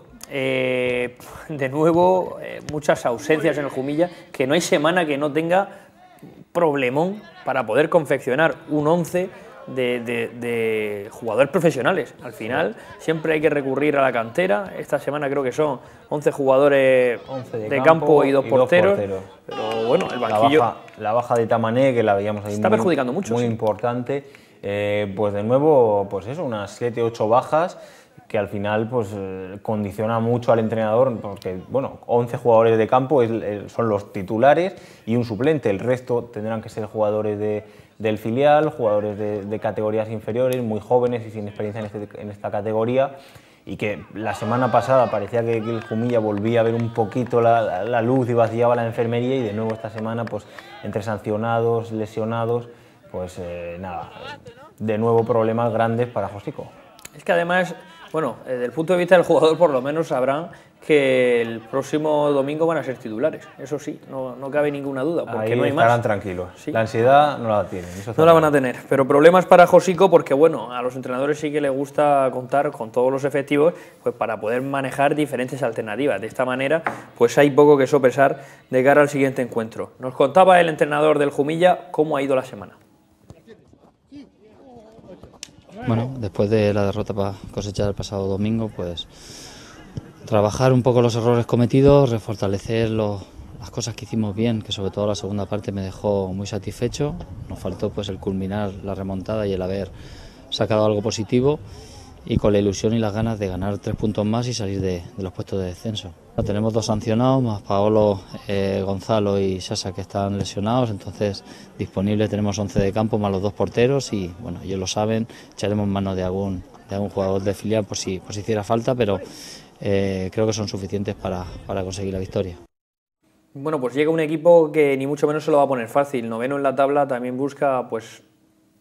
[SPEAKER 8] eh, de nuevo, eh, muchas ausencias en el Jumilla, que no hay semana que no tenga problemón para poder confeccionar un once de, de, de jugadores profesionales. Al final siempre hay que recurrir a la cantera. Esta semana creo que son once jugadores once de, de campo, campo y dos, y porteros, dos porteros. Pero bueno, el banquillo...
[SPEAKER 9] La baja, la baja de Tamané, que la veíamos ahí
[SPEAKER 8] está
[SPEAKER 9] muy,
[SPEAKER 8] perjudicando mucho.
[SPEAKER 9] Muy
[SPEAKER 8] sí.
[SPEAKER 9] importante. Eh, pues de nuevo, pues eso, unas siete ocho bajas que al final pues eh, condiciona mucho al entrenador, porque bueno, once jugadores de campo es, es, son los titulares y un suplente, el resto tendrán que ser jugadores de, del filial, jugadores de, de categorías inferiores, muy jóvenes y sin experiencia en, este, en esta categoría, y que la semana pasada parecía que, que el Jumilla volvía a ver un poquito la, la, la luz y vaciaba la enfermería, y de nuevo esta semana pues entre sancionados, lesionados, pues eh, nada, de nuevo problemas grandes para Josico.
[SPEAKER 8] Es que además... Bueno, desde el punto de vista del jugador por lo menos sabrán que el próximo domingo van a ser titulares, eso sí, no, no cabe ninguna duda, porque
[SPEAKER 9] ahí
[SPEAKER 8] no hay
[SPEAKER 9] estarán
[SPEAKER 8] más.
[SPEAKER 9] tranquilos,
[SPEAKER 8] ¿Sí?
[SPEAKER 9] La ansiedad no la tienen. Eso
[SPEAKER 8] no la van a tener, pero problemas para Josico porque bueno, a los entrenadores sí que les gusta contar con todos los efectivos pues para poder manejar diferentes alternativas. De esta manera pues hay poco que sopesar de cara al siguiente encuentro. Nos contaba el entrenador del Jumilla cómo ha ido la semana.
[SPEAKER 5] Bueno, después de la derrota para cosechar el pasado domingo, pues trabajar un poco los errores cometidos, refortalecer los, las cosas que hicimos bien, que sobre todo la segunda parte me dejó muy satisfecho. Nos faltó pues el culminar la remontada y el haber sacado algo positivo, y con la ilusión y las ganas de ganar tres puntos más y salir de, de los puestos de descenso. Tenemos dos sancionados, más Paolo, eh, Gonzalo y Sasa, que están lesionados, entonces disponibles tenemos once de campo más los dos porteros, y bueno, ellos lo saben, echaremos mano de algún, de algún jugador de filial por si, por si hiciera falta, pero eh, creo que son suficientes para, para conseguir la victoria.
[SPEAKER 8] Bueno, pues llega un equipo que ni mucho menos se lo va a poner fácil, noveno en la tabla, también busca pues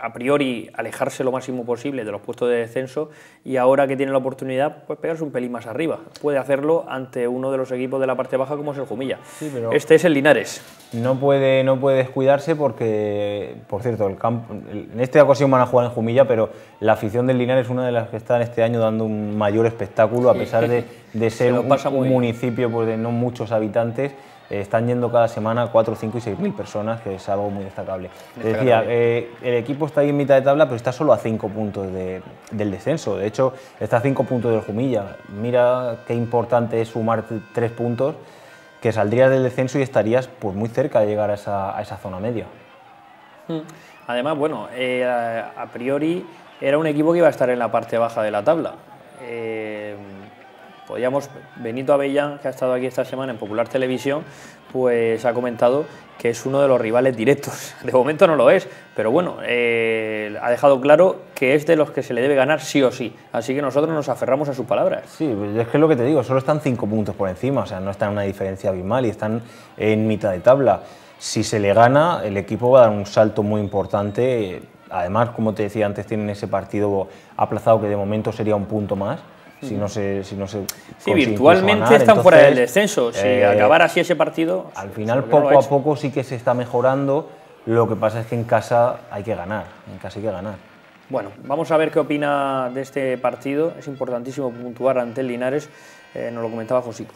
[SPEAKER 8] a priori alejarse lo máximo posible de los puestos de descenso y ahora que tiene la oportunidad, pues pegarse un pelín más arriba. Puede hacerlo ante uno de los equipos de la parte baja como es el Jumilla.
[SPEAKER 9] Sí, pero
[SPEAKER 8] este es el Linares.
[SPEAKER 9] No puede, no puede descuidarse porque, por cierto, el campo, en esta ocasión van a jugar en Jumilla, pero la afición del Linares es una de las que están este año dando un mayor espectáculo, a pesar de, de ser un, un municipio pues, de no muchos habitantes. Eh, están yendo cada semana cuatro, cinco y seis mil personas, que es algo muy destacable. destacable. Decía, eh, el equipo está ahí en mitad de tabla, pero está solo a cinco puntos de, del descenso. De hecho, está a cinco puntos del Jumilla. Mira qué importante es sumar tres puntos, que saldrías del descenso y estarías pues, muy cerca de llegar a esa, a esa zona media.
[SPEAKER 8] Además, bueno, eh, a, a priori era un equipo que iba a estar en la parte baja de la tabla. Eh, Podíamos, Benito Avellán, que ha estado aquí esta semana en Popular Televisión, pues ha comentado que es uno de los rivales directos. De momento no lo es, pero bueno, eh, ha dejado claro que es de los que se le debe ganar sí o sí. Así que nosotros nos aferramos a sus palabras.
[SPEAKER 9] Sí, es que es lo que te digo, solo están cinco puntos por encima, o sea, no están en una diferencia abismal y están en mitad de tabla. Si se le gana, el equipo va a dar un salto muy importante. Además, como te decía antes, tienen ese partido aplazado que de momento sería un punto más. Si no se, si no se
[SPEAKER 8] sí, virtualmente ganar. Están Entonces, fuera del descenso. Si eh, acabara así ese partido...
[SPEAKER 9] Al final, poco a poco sí que se está mejorando. Lo que pasa es que en casa hay que ganar. En casa hay que ganar.
[SPEAKER 8] Bueno, vamos a ver qué opina de este partido. Es importantísimo puntuar ante el Linares. Eh, nos lo comentaba Josico.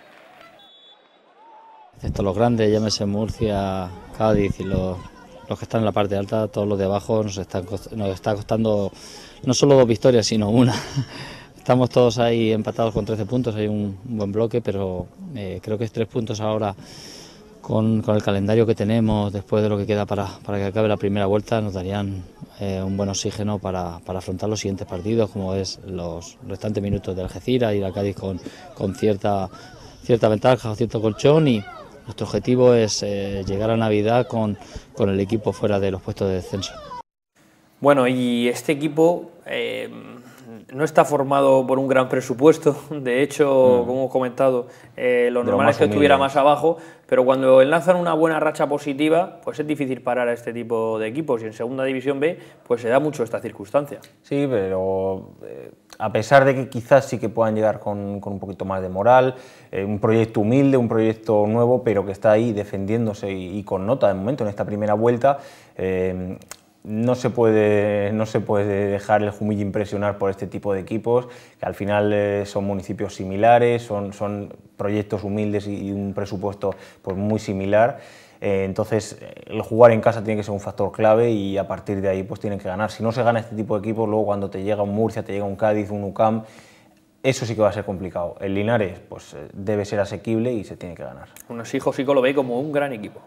[SPEAKER 5] Excepto los grandes, llámese Murcia, Cádiz y los, los que están en la parte alta, todos los de abajo nos, están, nos está costando no solo dos victorias, sino una. Estamos todos ahí empatados con trece puntos, hay un, un buen bloque, pero eh, creo que es tres puntos ahora con, con el calendario que tenemos, después de lo que queda para, para que acabe la primera vuelta, nos darían eh, un buen oxígeno para, para afrontar los siguientes partidos, como es los restantes minutos del Algeciras, ir a Cádiz con, con cierta, cierta ventaja o cierto colchón, y nuestro objetivo es eh, llegar a Navidad con, con el equipo fuera de los puestos de descenso.
[SPEAKER 8] Bueno, y este equipo... Eh... no está formado por un gran presupuesto, de hecho, mm. como hemos comentado, eh, lo normal es que estuviera más abajo, pero cuando enlazan una buena racha positiva, pues es difícil parar a este tipo de equipos, y en Segunda División B pues se da mucho esta circunstancia.
[SPEAKER 9] Sí, pero eh, a pesar de que quizás sí que puedan llegar con, con un poquito más de moral, eh, un proyecto humilde, un proyecto nuevo, pero que está ahí defendiéndose y, y con nota de momento en esta primera vuelta, eh, No se, puede, no se puede dejar el Jumilla impresionar por este tipo de equipos, que al final eh, son municipios similares, son, son proyectos humildes y, y un presupuesto pues, muy similar. Eh, entonces, el jugar en casa tiene que ser un factor clave y a partir de ahí pues, tienen que ganar. Si no se gana este tipo de equipos, luego cuando te llega un Murcia, te llega un Cádiz, un U C A M, eso sí que va a ser complicado. El Linares pues, debe ser asequible y se tiene que ganar.
[SPEAKER 8] Aún así, Josico lo ve como un gran equipo.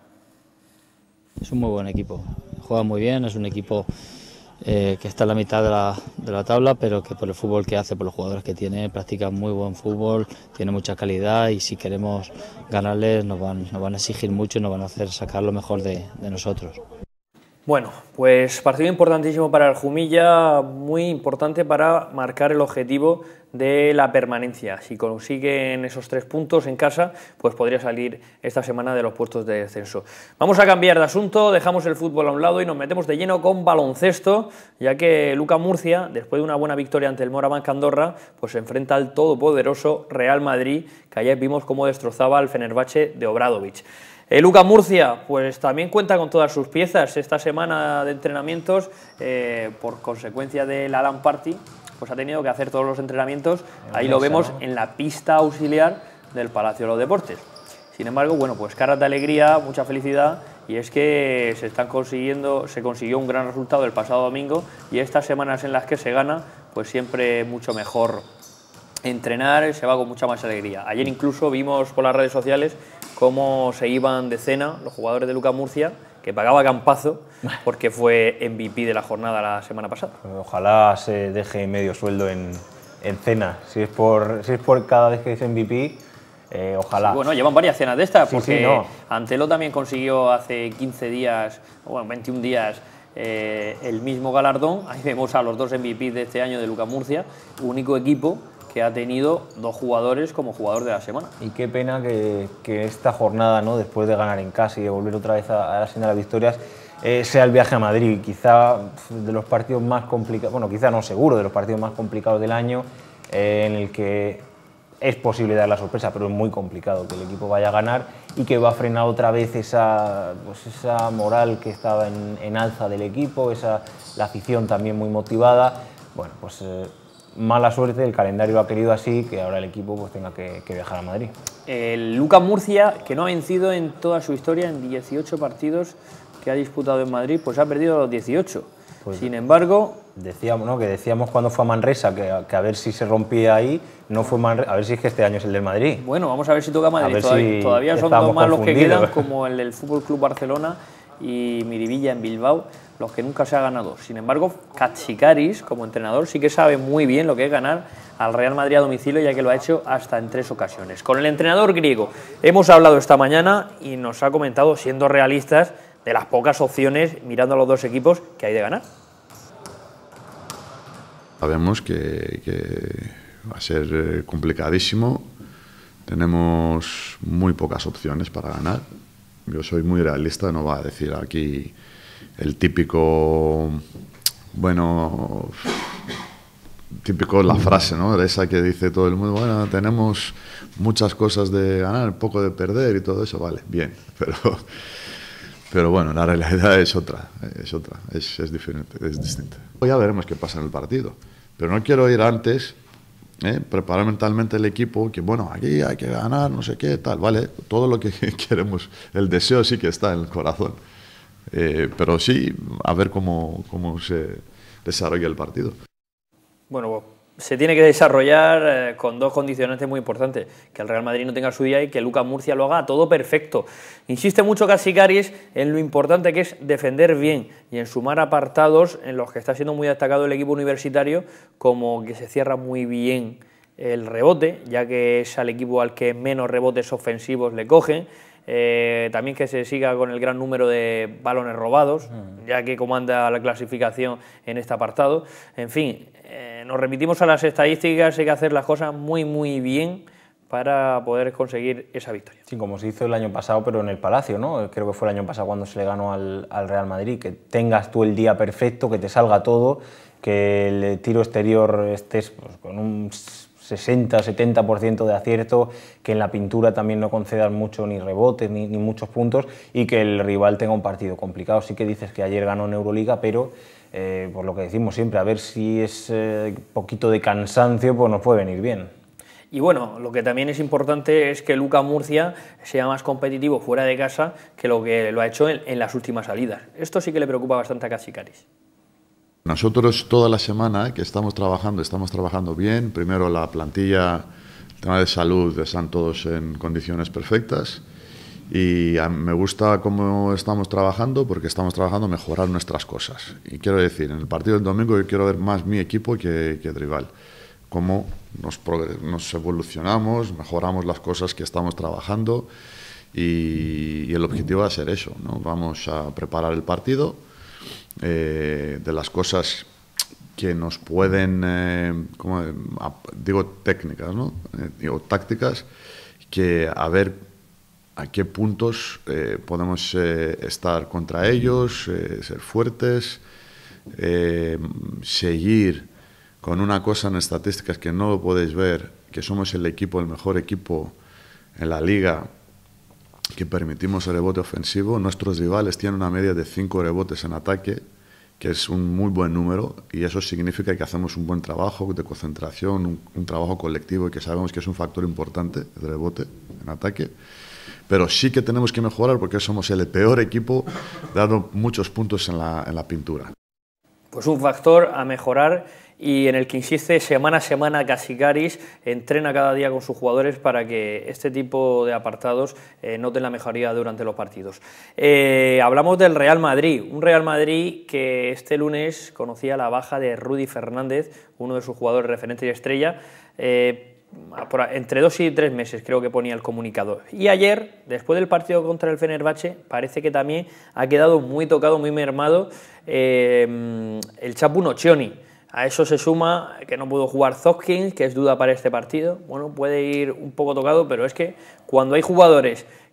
[SPEAKER 5] Es un muy buen equipo, juega muy bien, es un equipo eh, que está en la mitad de la, de la tabla, pero que por el fútbol que hace, por los jugadores que tiene, practica muy buen fútbol, tiene mucha calidad y si queremos ganarles nos van, nos van a exigir mucho y nos van a hacer sacar lo mejor de, de nosotros.
[SPEAKER 8] Bueno, pues partido importantísimo para el Jumilla, muy importante para marcar el objetivo de la permanencia. Si consiguen esos tres puntos en casa, pues podría salir esta semana de los puestos de descenso. Vamos a cambiar de asunto, dejamos el fútbol a un lado y nos metemos de lleno con baloncesto, ya que el U C A M Murcia, después de una buena victoria ante el Morabanc Andorra, pues se enfrenta al todopoderoso Real Madrid, que ayer vimos cómo destrozaba al Fenerbahce de Obradovic. El U C A M Murcia pues también cuenta con todas sus piezas esta semana de entrenamientos, eh, por consecuencia del Alan Party, pues ha tenido que hacer todos los entrenamientos, ahí lo vemos en la pista auxiliar del Palacio de los Deportes. Sin embargo, bueno, pues caras de alegría, mucha felicidad, y es que se están consiguiendo, se consiguió un gran resultado el pasado domingo, y estas semanas en las que se gana, pues siempre mucho mejor entrenar, se va con mucha más alegría. Ayer incluso vimos por las redes sociales cómo se iban de cena los jugadores de U C A M Murcia, que pagaba Campazo porque fue M V P de la jornada la semana pasada.
[SPEAKER 9] Ojalá se deje medio sueldo en, en cena, si es, por, si es por cada vez que es M V P, eh, ojalá.
[SPEAKER 8] Sí, bueno, llevan varias cenas de estas,
[SPEAKER 9] sí,
[SPEAKER 8] porque
[SPEAKER 9] sí, no.
[SPEAKER 8] Antelo también consiguió hace quince días, bueno, veintiún días, eh, el mismo galardón. Ahí vemos a los dos M V P de este año de U C A M Murcia, único equipo que ha tenido dos jugadores como jugador de la semana.
[SPEAKER 9] Y qué pena que, que esta jornada, ¿no? Después de ganar en casa y de volver otra vez a, a la senda de las victorias, eh, sea el viaje a Madrid, quizá de los partidos más complicados, bueno, quizá no seguro, de los partidos más complicados del año, eh, en el que es posible dar la sorpresa, pero es muy complicado que el equipo vaya a ganar y que va a frenar otra vez esa, pues esa moral que estaba en, en alza del equipo, esa, la afición también muy motivada. Bueno, pues eh, mala suerte, el calendario lo ha querido así, que ahora el equipo pues tenga que, que viajar a Madrid.
[SPEAKER 8] El Lucas Murcia, que no ha vencido en toda su historia, en dieciocho partidos que ha disputado en Madrid, pues ha perdido los dieciocho. Pues sin embargo...
[SPEAKER 9] Decíamos, ¿no? Que decíamos cuando fue a Manresa que, que a ver si se rompía ahí, no fue Manresa, a ver si es que este año es el del Madrid.
[SPEAKER 8] Bueno, vamos a ver si toca Madrid. Todavía, si todavía son dos más los que quedan, como el del F C Barcelona y Miribilla en Bilbao, los que nunca se ha ganado. Sin embargo, Katsikaris, como entrenador, sí que sabe muy bien lo que es ganar al Real Madrid a domicilio, ya que lo ha hecho hasta en tres ocasiones. Con el entrenador griego hemos hablado esta mañana y nos ha comentado, siendo realistas, de las pocas opciones, mirando a los dos equipos, que hay de ganar.
[SPEAKER 6] Sabemos que, que va a ser complicadísimo, tenemos muy pocas opciones para ganar. Yo soy muy realista, no va a decir aquí el típico, bueno, típico la frase, ¿no? Esa que dice todo el mundo, bueno, tenemos muchas cosas de ganar, poco de perder y todo eso, vale, bien, pero... Pero bueno, la realidad es otra, es otra, es, es diferente, es distinta. Ya veremos qué pasa en el partido, pero no quiero ir antes, ¿eh? preparar mentalmente el equipo, que bueno, aquí hay que ganar, no sé qué, tal, vale, todo lo que queremos, el deseo sí que está en el corazón, eh, pero sí, a ver cómo, cómo se desarrolla el partido.
[SPEAKER 8] Bueno, se tiene que desarrollar eh, con dos condicionantes muy importantes, que el Real Madrid no tenga su día y que Lucas Murcia lo haga todo perfecto. Insiste mucho Katsikaris en lo importante que es defender bien y en sumar apartados en los que está siendo muy destacado el equipo universitario, como que se cierra muy bien el rebote, ya que es al equipo al que menos rebotes ofensivos le cogen. Eh, también que se siga con el gran número de balones robados, ya que comanda la clasificación en este apartado. En fin, eh, nos remitimos a las estadísticas, hay que hacer las cosas muy muy bien para poder conseguir esa victoria.
[SPEAKER 9] Sí, como se hizo el año pasado, pero en el Palacio, ¿no? Creo que fue el año pasado cuando se le ganó al, al Real Madrid, que tengas tú el día perfecto, que te salga todo, que el tiro exterior estés pues, con un sesenta setenta por ciento de acierto, que en la pintura también no concedan mucho ni rebotes ni, ni muchos puntos y que el rival tenga un partido complicado. Sí que dices que ayer ganó en Euroliga, pero eh, por lo que decimos siempre, a ver si es eh, poquito de cansancio, pues nos puede venir bien.
[SPEAKER 8] Y bueno, lo que también es importante es que Lucas Murcia sea más competitivo fuera de casa que lo que lo ha hecho en, en las últimas salidas. Esto sí que le preocupa bastante a Katsikaris.
[SPEAKER 6] Nosotros toda la semana que estamos trabajando, estamos trabajando bien. Primero la plantilla, el tema de salud, están todos en condiciones perfectas. Y a, me gusta cómo estamos trabajando porque estamos trabajando a mejorar nuestras cosas. Y quiero decir, en el partido del domingo yo quiero ver más mi equipo que, que el rival. Cómo nos, nos evolucionamos, mejoramos las cosas que estamos trabajando. Y, y el objetivo va a ser eso, ¿no? Vamos a preparar el partido. Eh, de las cosas que nos pueden, eh, como digo, técnicas, ¿no? Eh, digo, tácticas, que a ver a qué puntos eh, podemos eh, estar contra ellos, eh, ser fuertes, eh, seguir con una cosa en estadísticas que no lo podéis ver, que somos el equipo, el mejor equipo en la liga, que permitimos el rebote ofensivo. Nuestros rivales tienen una media de cinco rebotes en ataque, que es un muy buen número, y eso significa que hacemos un buen trabajo de concentración, un, un trabajo colectivo, y que sabemos que es un factor importante, el rebote en ataque. Pero sí que tenemos que mejorar porque somos el peor equipo, dando muchos puntos en la, en la pintura.
[SPEAKER 8] Pues un factor a mejorar y en el que insiste semana a semana Katsikaris, entrena cada día con sus jugadores para que este tipo de apartados eh, noten la mejoría durante los partidos. Eh, hablamos del Real Madrid, un Real Madrid que este lunes conocía la baja de Rudy Fernández, uno de sus jugadores referentes y estrella, eh, por, entre dos y tres meses creo que ponía el comunicado. Y ayer, después del partido contra el Fenerbahce, parece que también ha quedado muy tocado, muy mermado eh, el Chapu Nocioni. A eso se suma que no pudo jugar Zopkins, que es duda para este partido. Bueno, puede ir un poco tocado, pero es que cuando hay jugadores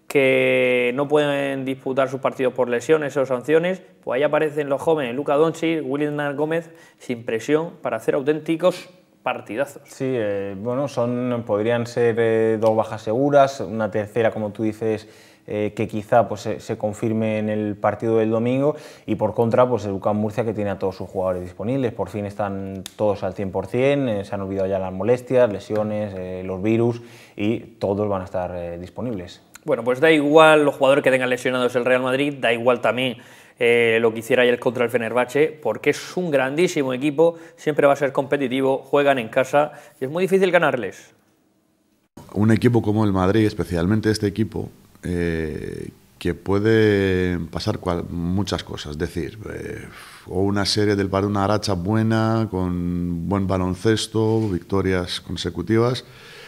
[SPEAKER 8] que no pueden disputar sus partidos por lesiones o sanciones, pues ahí aparecen los jóvenes Luka Doncic, William Gómez, sin presión para hacer auténticos partidazos.
[SPEAKER 9] Sí, eh, bueno, son, podrían ser eh, dos bajas seguras, una tercera, como tú dices, eh, que quizá pues, se, se confirme en el partido del domingo, y por contra, pues el UCAM Murcia, que tiene a todos sus jugadores disponibles, por fin están todos al cien por cien, eh, se han olvidado ya las molestias, lesiones, eh, los virus, y todos van a estar eh, disponibles.
[SPEAKER 8] Bueno, pues da igual los jugadores que tengan lesionados el Real Madrid, da igual también eh, lo que hiciera ayer contra el Fenerbahce, porque es un grandísimo equipo, siempre va a ser competitivo, juegan en casa y es muy difícil ganarles.
[SPEAKER 6] Un equipo como el Madrid, especialmente este equipo, eh, que puede pasar cual, muchas cosas, es decir, eh, o una serie del una racha buena, con buen baloncesto, victorias consecutivas,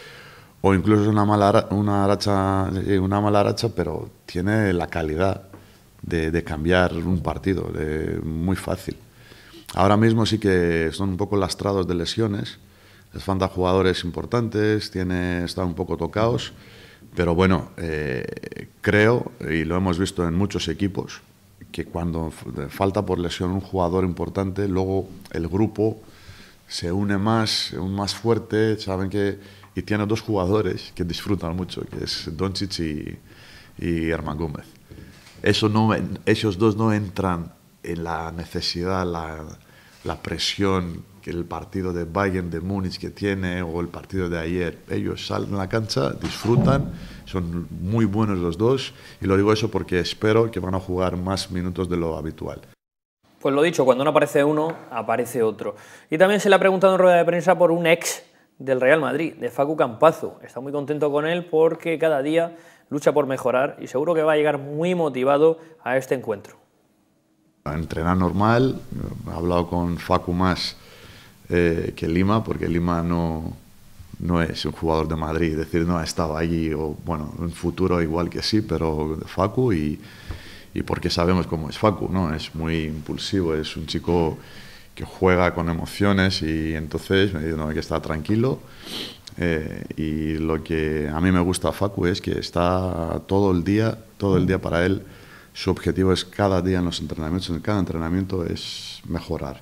[SPEAKER 6] o incluso una mala, una racha, una mala racha, pero tiene la calidad de, de cambiar un partido, de, muy fácil. Ahora mismo sí que son un poco lastrados de lesiones, les faltan jugadores importantes, tiene, están un poco tocados, pero bueno, eh, creo, y lo hemos visto en muchos equipos, que cuando falta por lesión un jugador importante, luego el grupo se une más, un más fuerte, saben que, y tiene dos jugadores que disfrutan mucho, que es Doncic y, y Herman Gómez. Eso no, ellos dos no entran en la necesidad, la, la presión que el partido de Bayern de Múnich que tiene, o el partido de ayer. Ellos salen a la cancha, disfrutan, son muy buenos los dos, y lo digo eso porque espero que van a jugar más minutos de lo habitual.
[SPEAKER 8] Pues lo dicho, cuando no aparece uno, aparece otro. Y también se le ha preguntado en rueda de prensa por un ex del Real Madrid, de Facu Campazzo. Está muy contento con él porque cada día lucha por mejorar y seguro que va a llegar muy motivado a este encuentro.
[SPEAKER 6] Entrenar normal, he hablado con Facu más eh, que Lima, porque Lima no, no es un jugador de Madrid, es decir, no ha estado allí, o bueno, en futuro igual que sí, pero Facu, y, y porque sabemos cómo es Facu, ¿no? Es muy impulsivo, es un chico que juega con emociones, y entonces me dijo, no, hay que estar tranquilo. Eh, y lo que a mí me gusta a Facu es que está todo el día, todo el día para él, su objetivo es cada día en los entrenamientos, en cada entrenamiento es mejorar.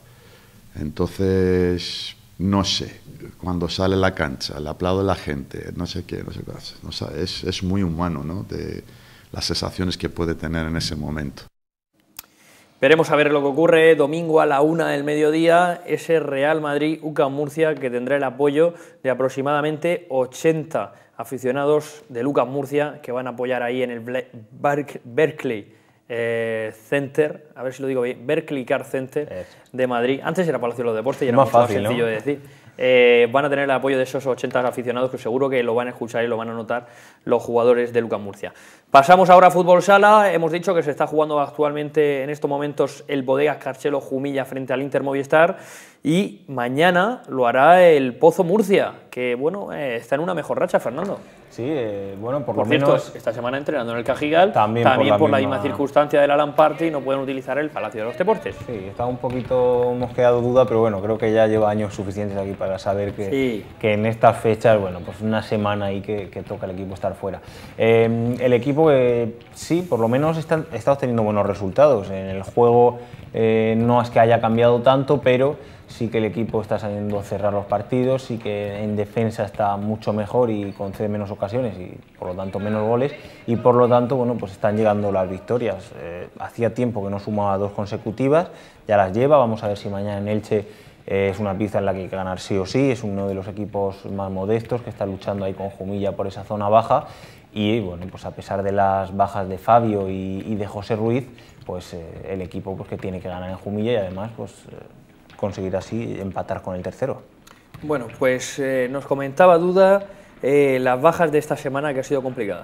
[SPEAKER 6] Entonces, no sé, cuando sale a la cancha, le aplaude a la gente, no sé qué, no sé qué, no sé, es, es muy humano, ¿no? De las sensaciones que puede tener en ese momento.
[SPEAKER 8] Veremos a ver lo que ocurre domingo a la una del mediodía, ese Real Madrid-UCAM Murcia, que tendrá el apoyo de aproximadamente ochenta aficionados del UCAM Murcia que van a apoyar ahí en el Berkeley eh, Center, a ver si lo digo bien, Berkeley Car Center de Madrid. Antes era Palacio de los Deportes y era más fácil, sencillo, ¿no?, de decir. Eh, van a tener el apoyo de esos ochenta aficionados que seguro que lo van a escuchar y lo van a notar los jugadores del UCAM Murcia. Pasamos ahora a Fútbol Sala. Hemos dicho que se está jugando actualmente en estos momentos el Bodegas Carchelo Jumilla frente al Inter Movistar, y mañana lo hará el Pozo Murcia, que bueno, eh, está en una mejor racha, Fernando.
[SPEAKER 9] Sí, eh, bueno, por,
[SPEAKER 8] por
[SPEAKER 9] lo
[SPEAKER 8] cierto,
[SPEAKER 9] menos
[SPEAKER 8] esta semana entrenando en el Cajigal,
[SPEAKER 9] también,
[SPEAKER 8] también por,
[SPEAKER 9] por
[SPEAKER 8] la,
[SPEAKER 9] la,
[SPEAKER 8] misma...
[SPEAKER 9] misma
[SPEAKER 8] circunstancia del Alan Party, no pueden utilizar el Palacio de los Deportes.
[SPEAKER 9] Sí, está un poquito, hemos quedado duda, pero bueno, creo que ya lleva años suficientes aquí para saber que,
[SPEAKER 8] sí.
[SPEAKER 9] que en estas fechas, bueno, pues una semana ahí que, que toca el equipo estar fuera. Eh, el equipo eh, sí, por lo menos está, está obteniendo buenos resultados. En el juego eh, no es que haya cambiado tanto, pero sí que el equipo está sabiendo cerrar los partidos, sí que en defensa está mucho mejor y concede menos ocasiones y por lo tanto menos goles, y por lo tanto, bueno, pues están llegando las victorias. Eh, hacía tiempo que no sumaba dos consecutivas, ya las lleva. Vamos a ver si mañana en Elche eh, es una pista en la que hay que ganar sí o sí. Es uno de los equipos más modestos que está luchando ahí con Jumilla por esa zona baja, y bueno, pues a pesar de las bajas de Fabio y, y de José Ruiz, pues eh, el equipo pues que tiene que ganar en Jumilla, y además pues eh, conseguir así empatar con el tercero.
[SPEAKER 8] Bueno, pues eh, nos comentaba Duda eh, las bajas de esta semana, que ha sido complicada.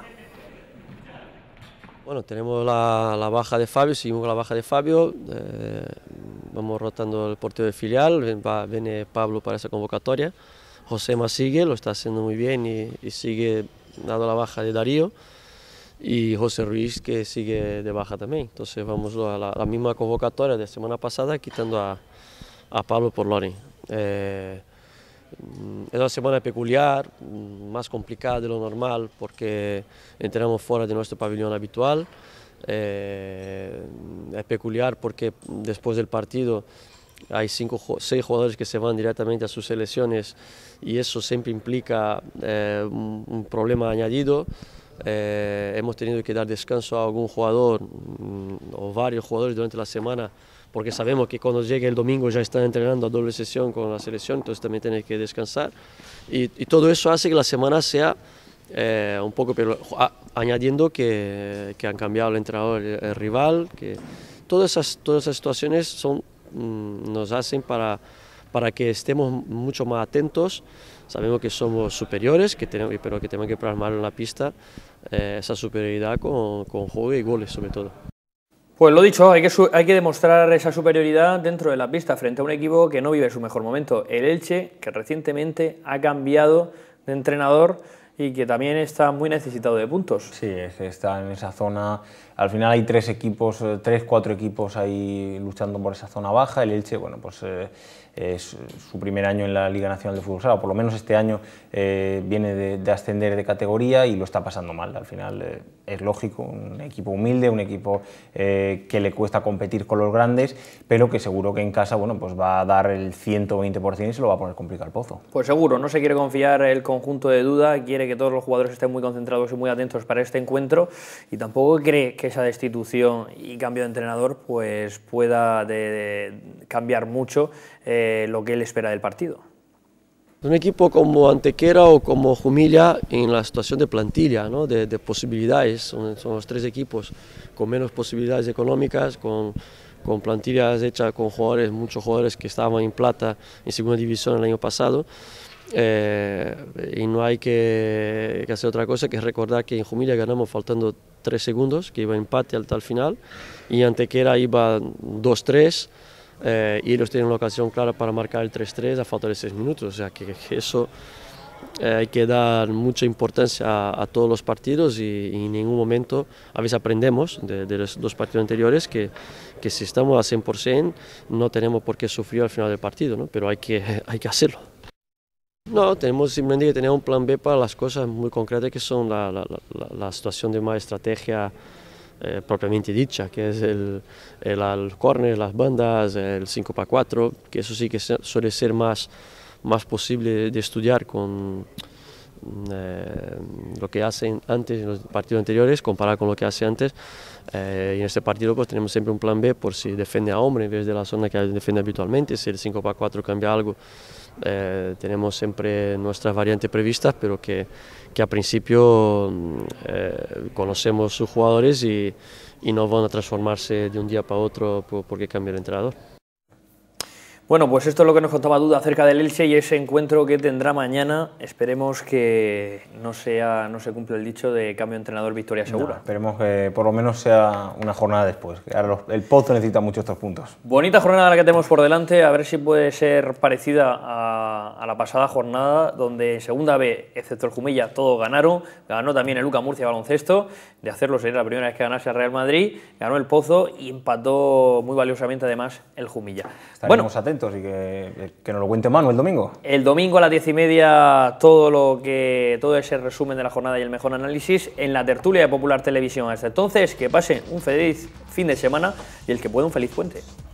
[SPEAKER 7] Bueno, tenemos la, la baja de Fabio, seguimos con la baja de Fabio, eh, vamos rotando el portero de filial, va, viene Pablo para esa convocatoria, Josema sigue, lo está haciendo muy bien y, y sigue dando la baja de Darío, y José Ruiz que sigue de baja también. Entonces vamos a la, la misma convocatoria de semana pasada, quitando a, a Pablo por Loren. Eh, es una semana peculiar, más complicada de lo normal porque entrenamos fuera de nuestro pabellón habitual. Eh, es peculiar porque después del partido hay cinco, seis jugadores que se van directamente a sus selecciones y eso siempre implica eh, un, un problema añadido. Eh, hemos tenido que dar descanso a algún jugador mm, o varios jugadores durante la semana porque sabemos que cuando llegue el domingo ya están entrenando a doble sesión con la selección, entonces también tienen que descansar y, y todo eso hace que la semana sea eh, un poco, pero a, añadiendo que, que han cambiado el entrenador, el, el rival, que todas esas, todas esas situaciones son, mm, nos hacen para, para que estemos mucho más atentos. Sabemos que somos superiores, que tenemos, pero que tenemos que plasmar en la pista eh, esa superioridad con, con juego y goles sobre todo.
[SPEAKER 8] Pues lo dicho, hay que, hay que demostrar esa superioridad dentro de la pista frente a un equipo que no vive su mejor momento. El Elche, que recientemente ha cambiado de entrenador y que también está muy necesitado de puntos.
[SPEAKER 9] Sí, es que está en esa zona. Al final hay tres equipos, tres, cuatro equipos ahí luchando por esa zona baja. El Elche, bueno, pues eh, es su primer año en la Liga Nacional de Fútbol Sala, por lo menos este año eh, viene de, de ascender de categoría y lo está pasando mal. Al final eh, es lógico, un equipo humilde, un equipo eh, que le cuesta competir con los grandes, pero que seguro que en casa, bueno, pues va a dar el ciento veinte por ciento y se lo va a poner complicado al Pozo.
[SPEAKER 8] Pues seguro, no se quiere confiar el conjunto de Duda, quiere que todos los jugadores estén muy concentrados y muy atentos para este encuentro y tampoco cree que esa destitución y cambio de entrenador pues pueda de, de cambiar mucho eh, lo que él espera del partido.
[SPEAKER 7] Un equipo como Antequera o como Jumilla en la situación de plantilla, ¿no? de, de posibilidades, son, son los tres equipos con menos posibilidades económicas, con, con plantillas hechas con jugadores, muchos jugadores que estaban en plata en segunda división el año pasado. Eh, y no hay que, que hacer otra cosa que recordar que en Jumilla ganamos faltando tres segundos, que iba empate al, al final, y Antequera iba dos tres, eh, y ellos tienen una ocasión clara para marcar el tres tres a falta de seis minutos, o sea que, que eso eh, hay que dar mucha importancia a, a todos los partidos y, y en ningún momento, a veces aprendemos de, de los dos partidos anteriores que, que si estamos a cien por ciento no tenemos por qué sufrir al final del partido, ¿no? Pero hay que, hay que hacerlo. No, tenemos simplemente que tener un plan B para las cosas muy concretas que son la, la, la, la situación de una estrategia eh, propiamente dicha, que es el, el, el córner, las bandas, el cinco para cuatro, que eso sí que suele ser más, más posible de estudiar con eh, lo que hacen antes en los partidos anteriores, comparado con lo que hace antes. Eh, y en este partido pues tenemos siempre un plan B por si defiende a hombre en vez de la zona que defiende habitualmente, si el cinco para cuatro cambia algo. Eh, tenemos siempre nuestras variantes previstas, pero que, que a principio eh, conocemos sus jugadores y, y no van a transformarse de un día para otro porque cambia el entrenador.
[SPEAKER 8] Bueno, pues esto es lo que nos contaba Duda acerca del Elche y ese encuentro que tendrá mañana. Esperemos que no sea, no se cumpla el dicho de cambio de entrenador, victoria segura.
[SPEAKER 9] No, esperemos que por lo menos sea una jornada después. Que ahora los, el Pozo necesita mucho estos puntos.
[SPEAKER 8] Bonita jornada la que tenemos por delante, a ver si puede ser parecida a, a la pasada jornada, donde en segunda B, excepto el Jumilla, todos ganaron. Ganó también el U C A Murcia baloncesto, de hacerlo sería la primera vez que ganase el Real Madrid. Ganó el Pozo y empató muy valiosamente además el Jumilla.
[SPEAKER 9] Estaremos bueno, atentos y que, que nos lo cuente Manu el domingo.
[SPEAKER 8] El domingo a las diez y media todo lo que todo ese resumen de la jornada y el mejor análisis en la tertulia de Popular Televisión. Hasta entonces, que pasen un feliz fin de semana y el que pueda un feliz puente.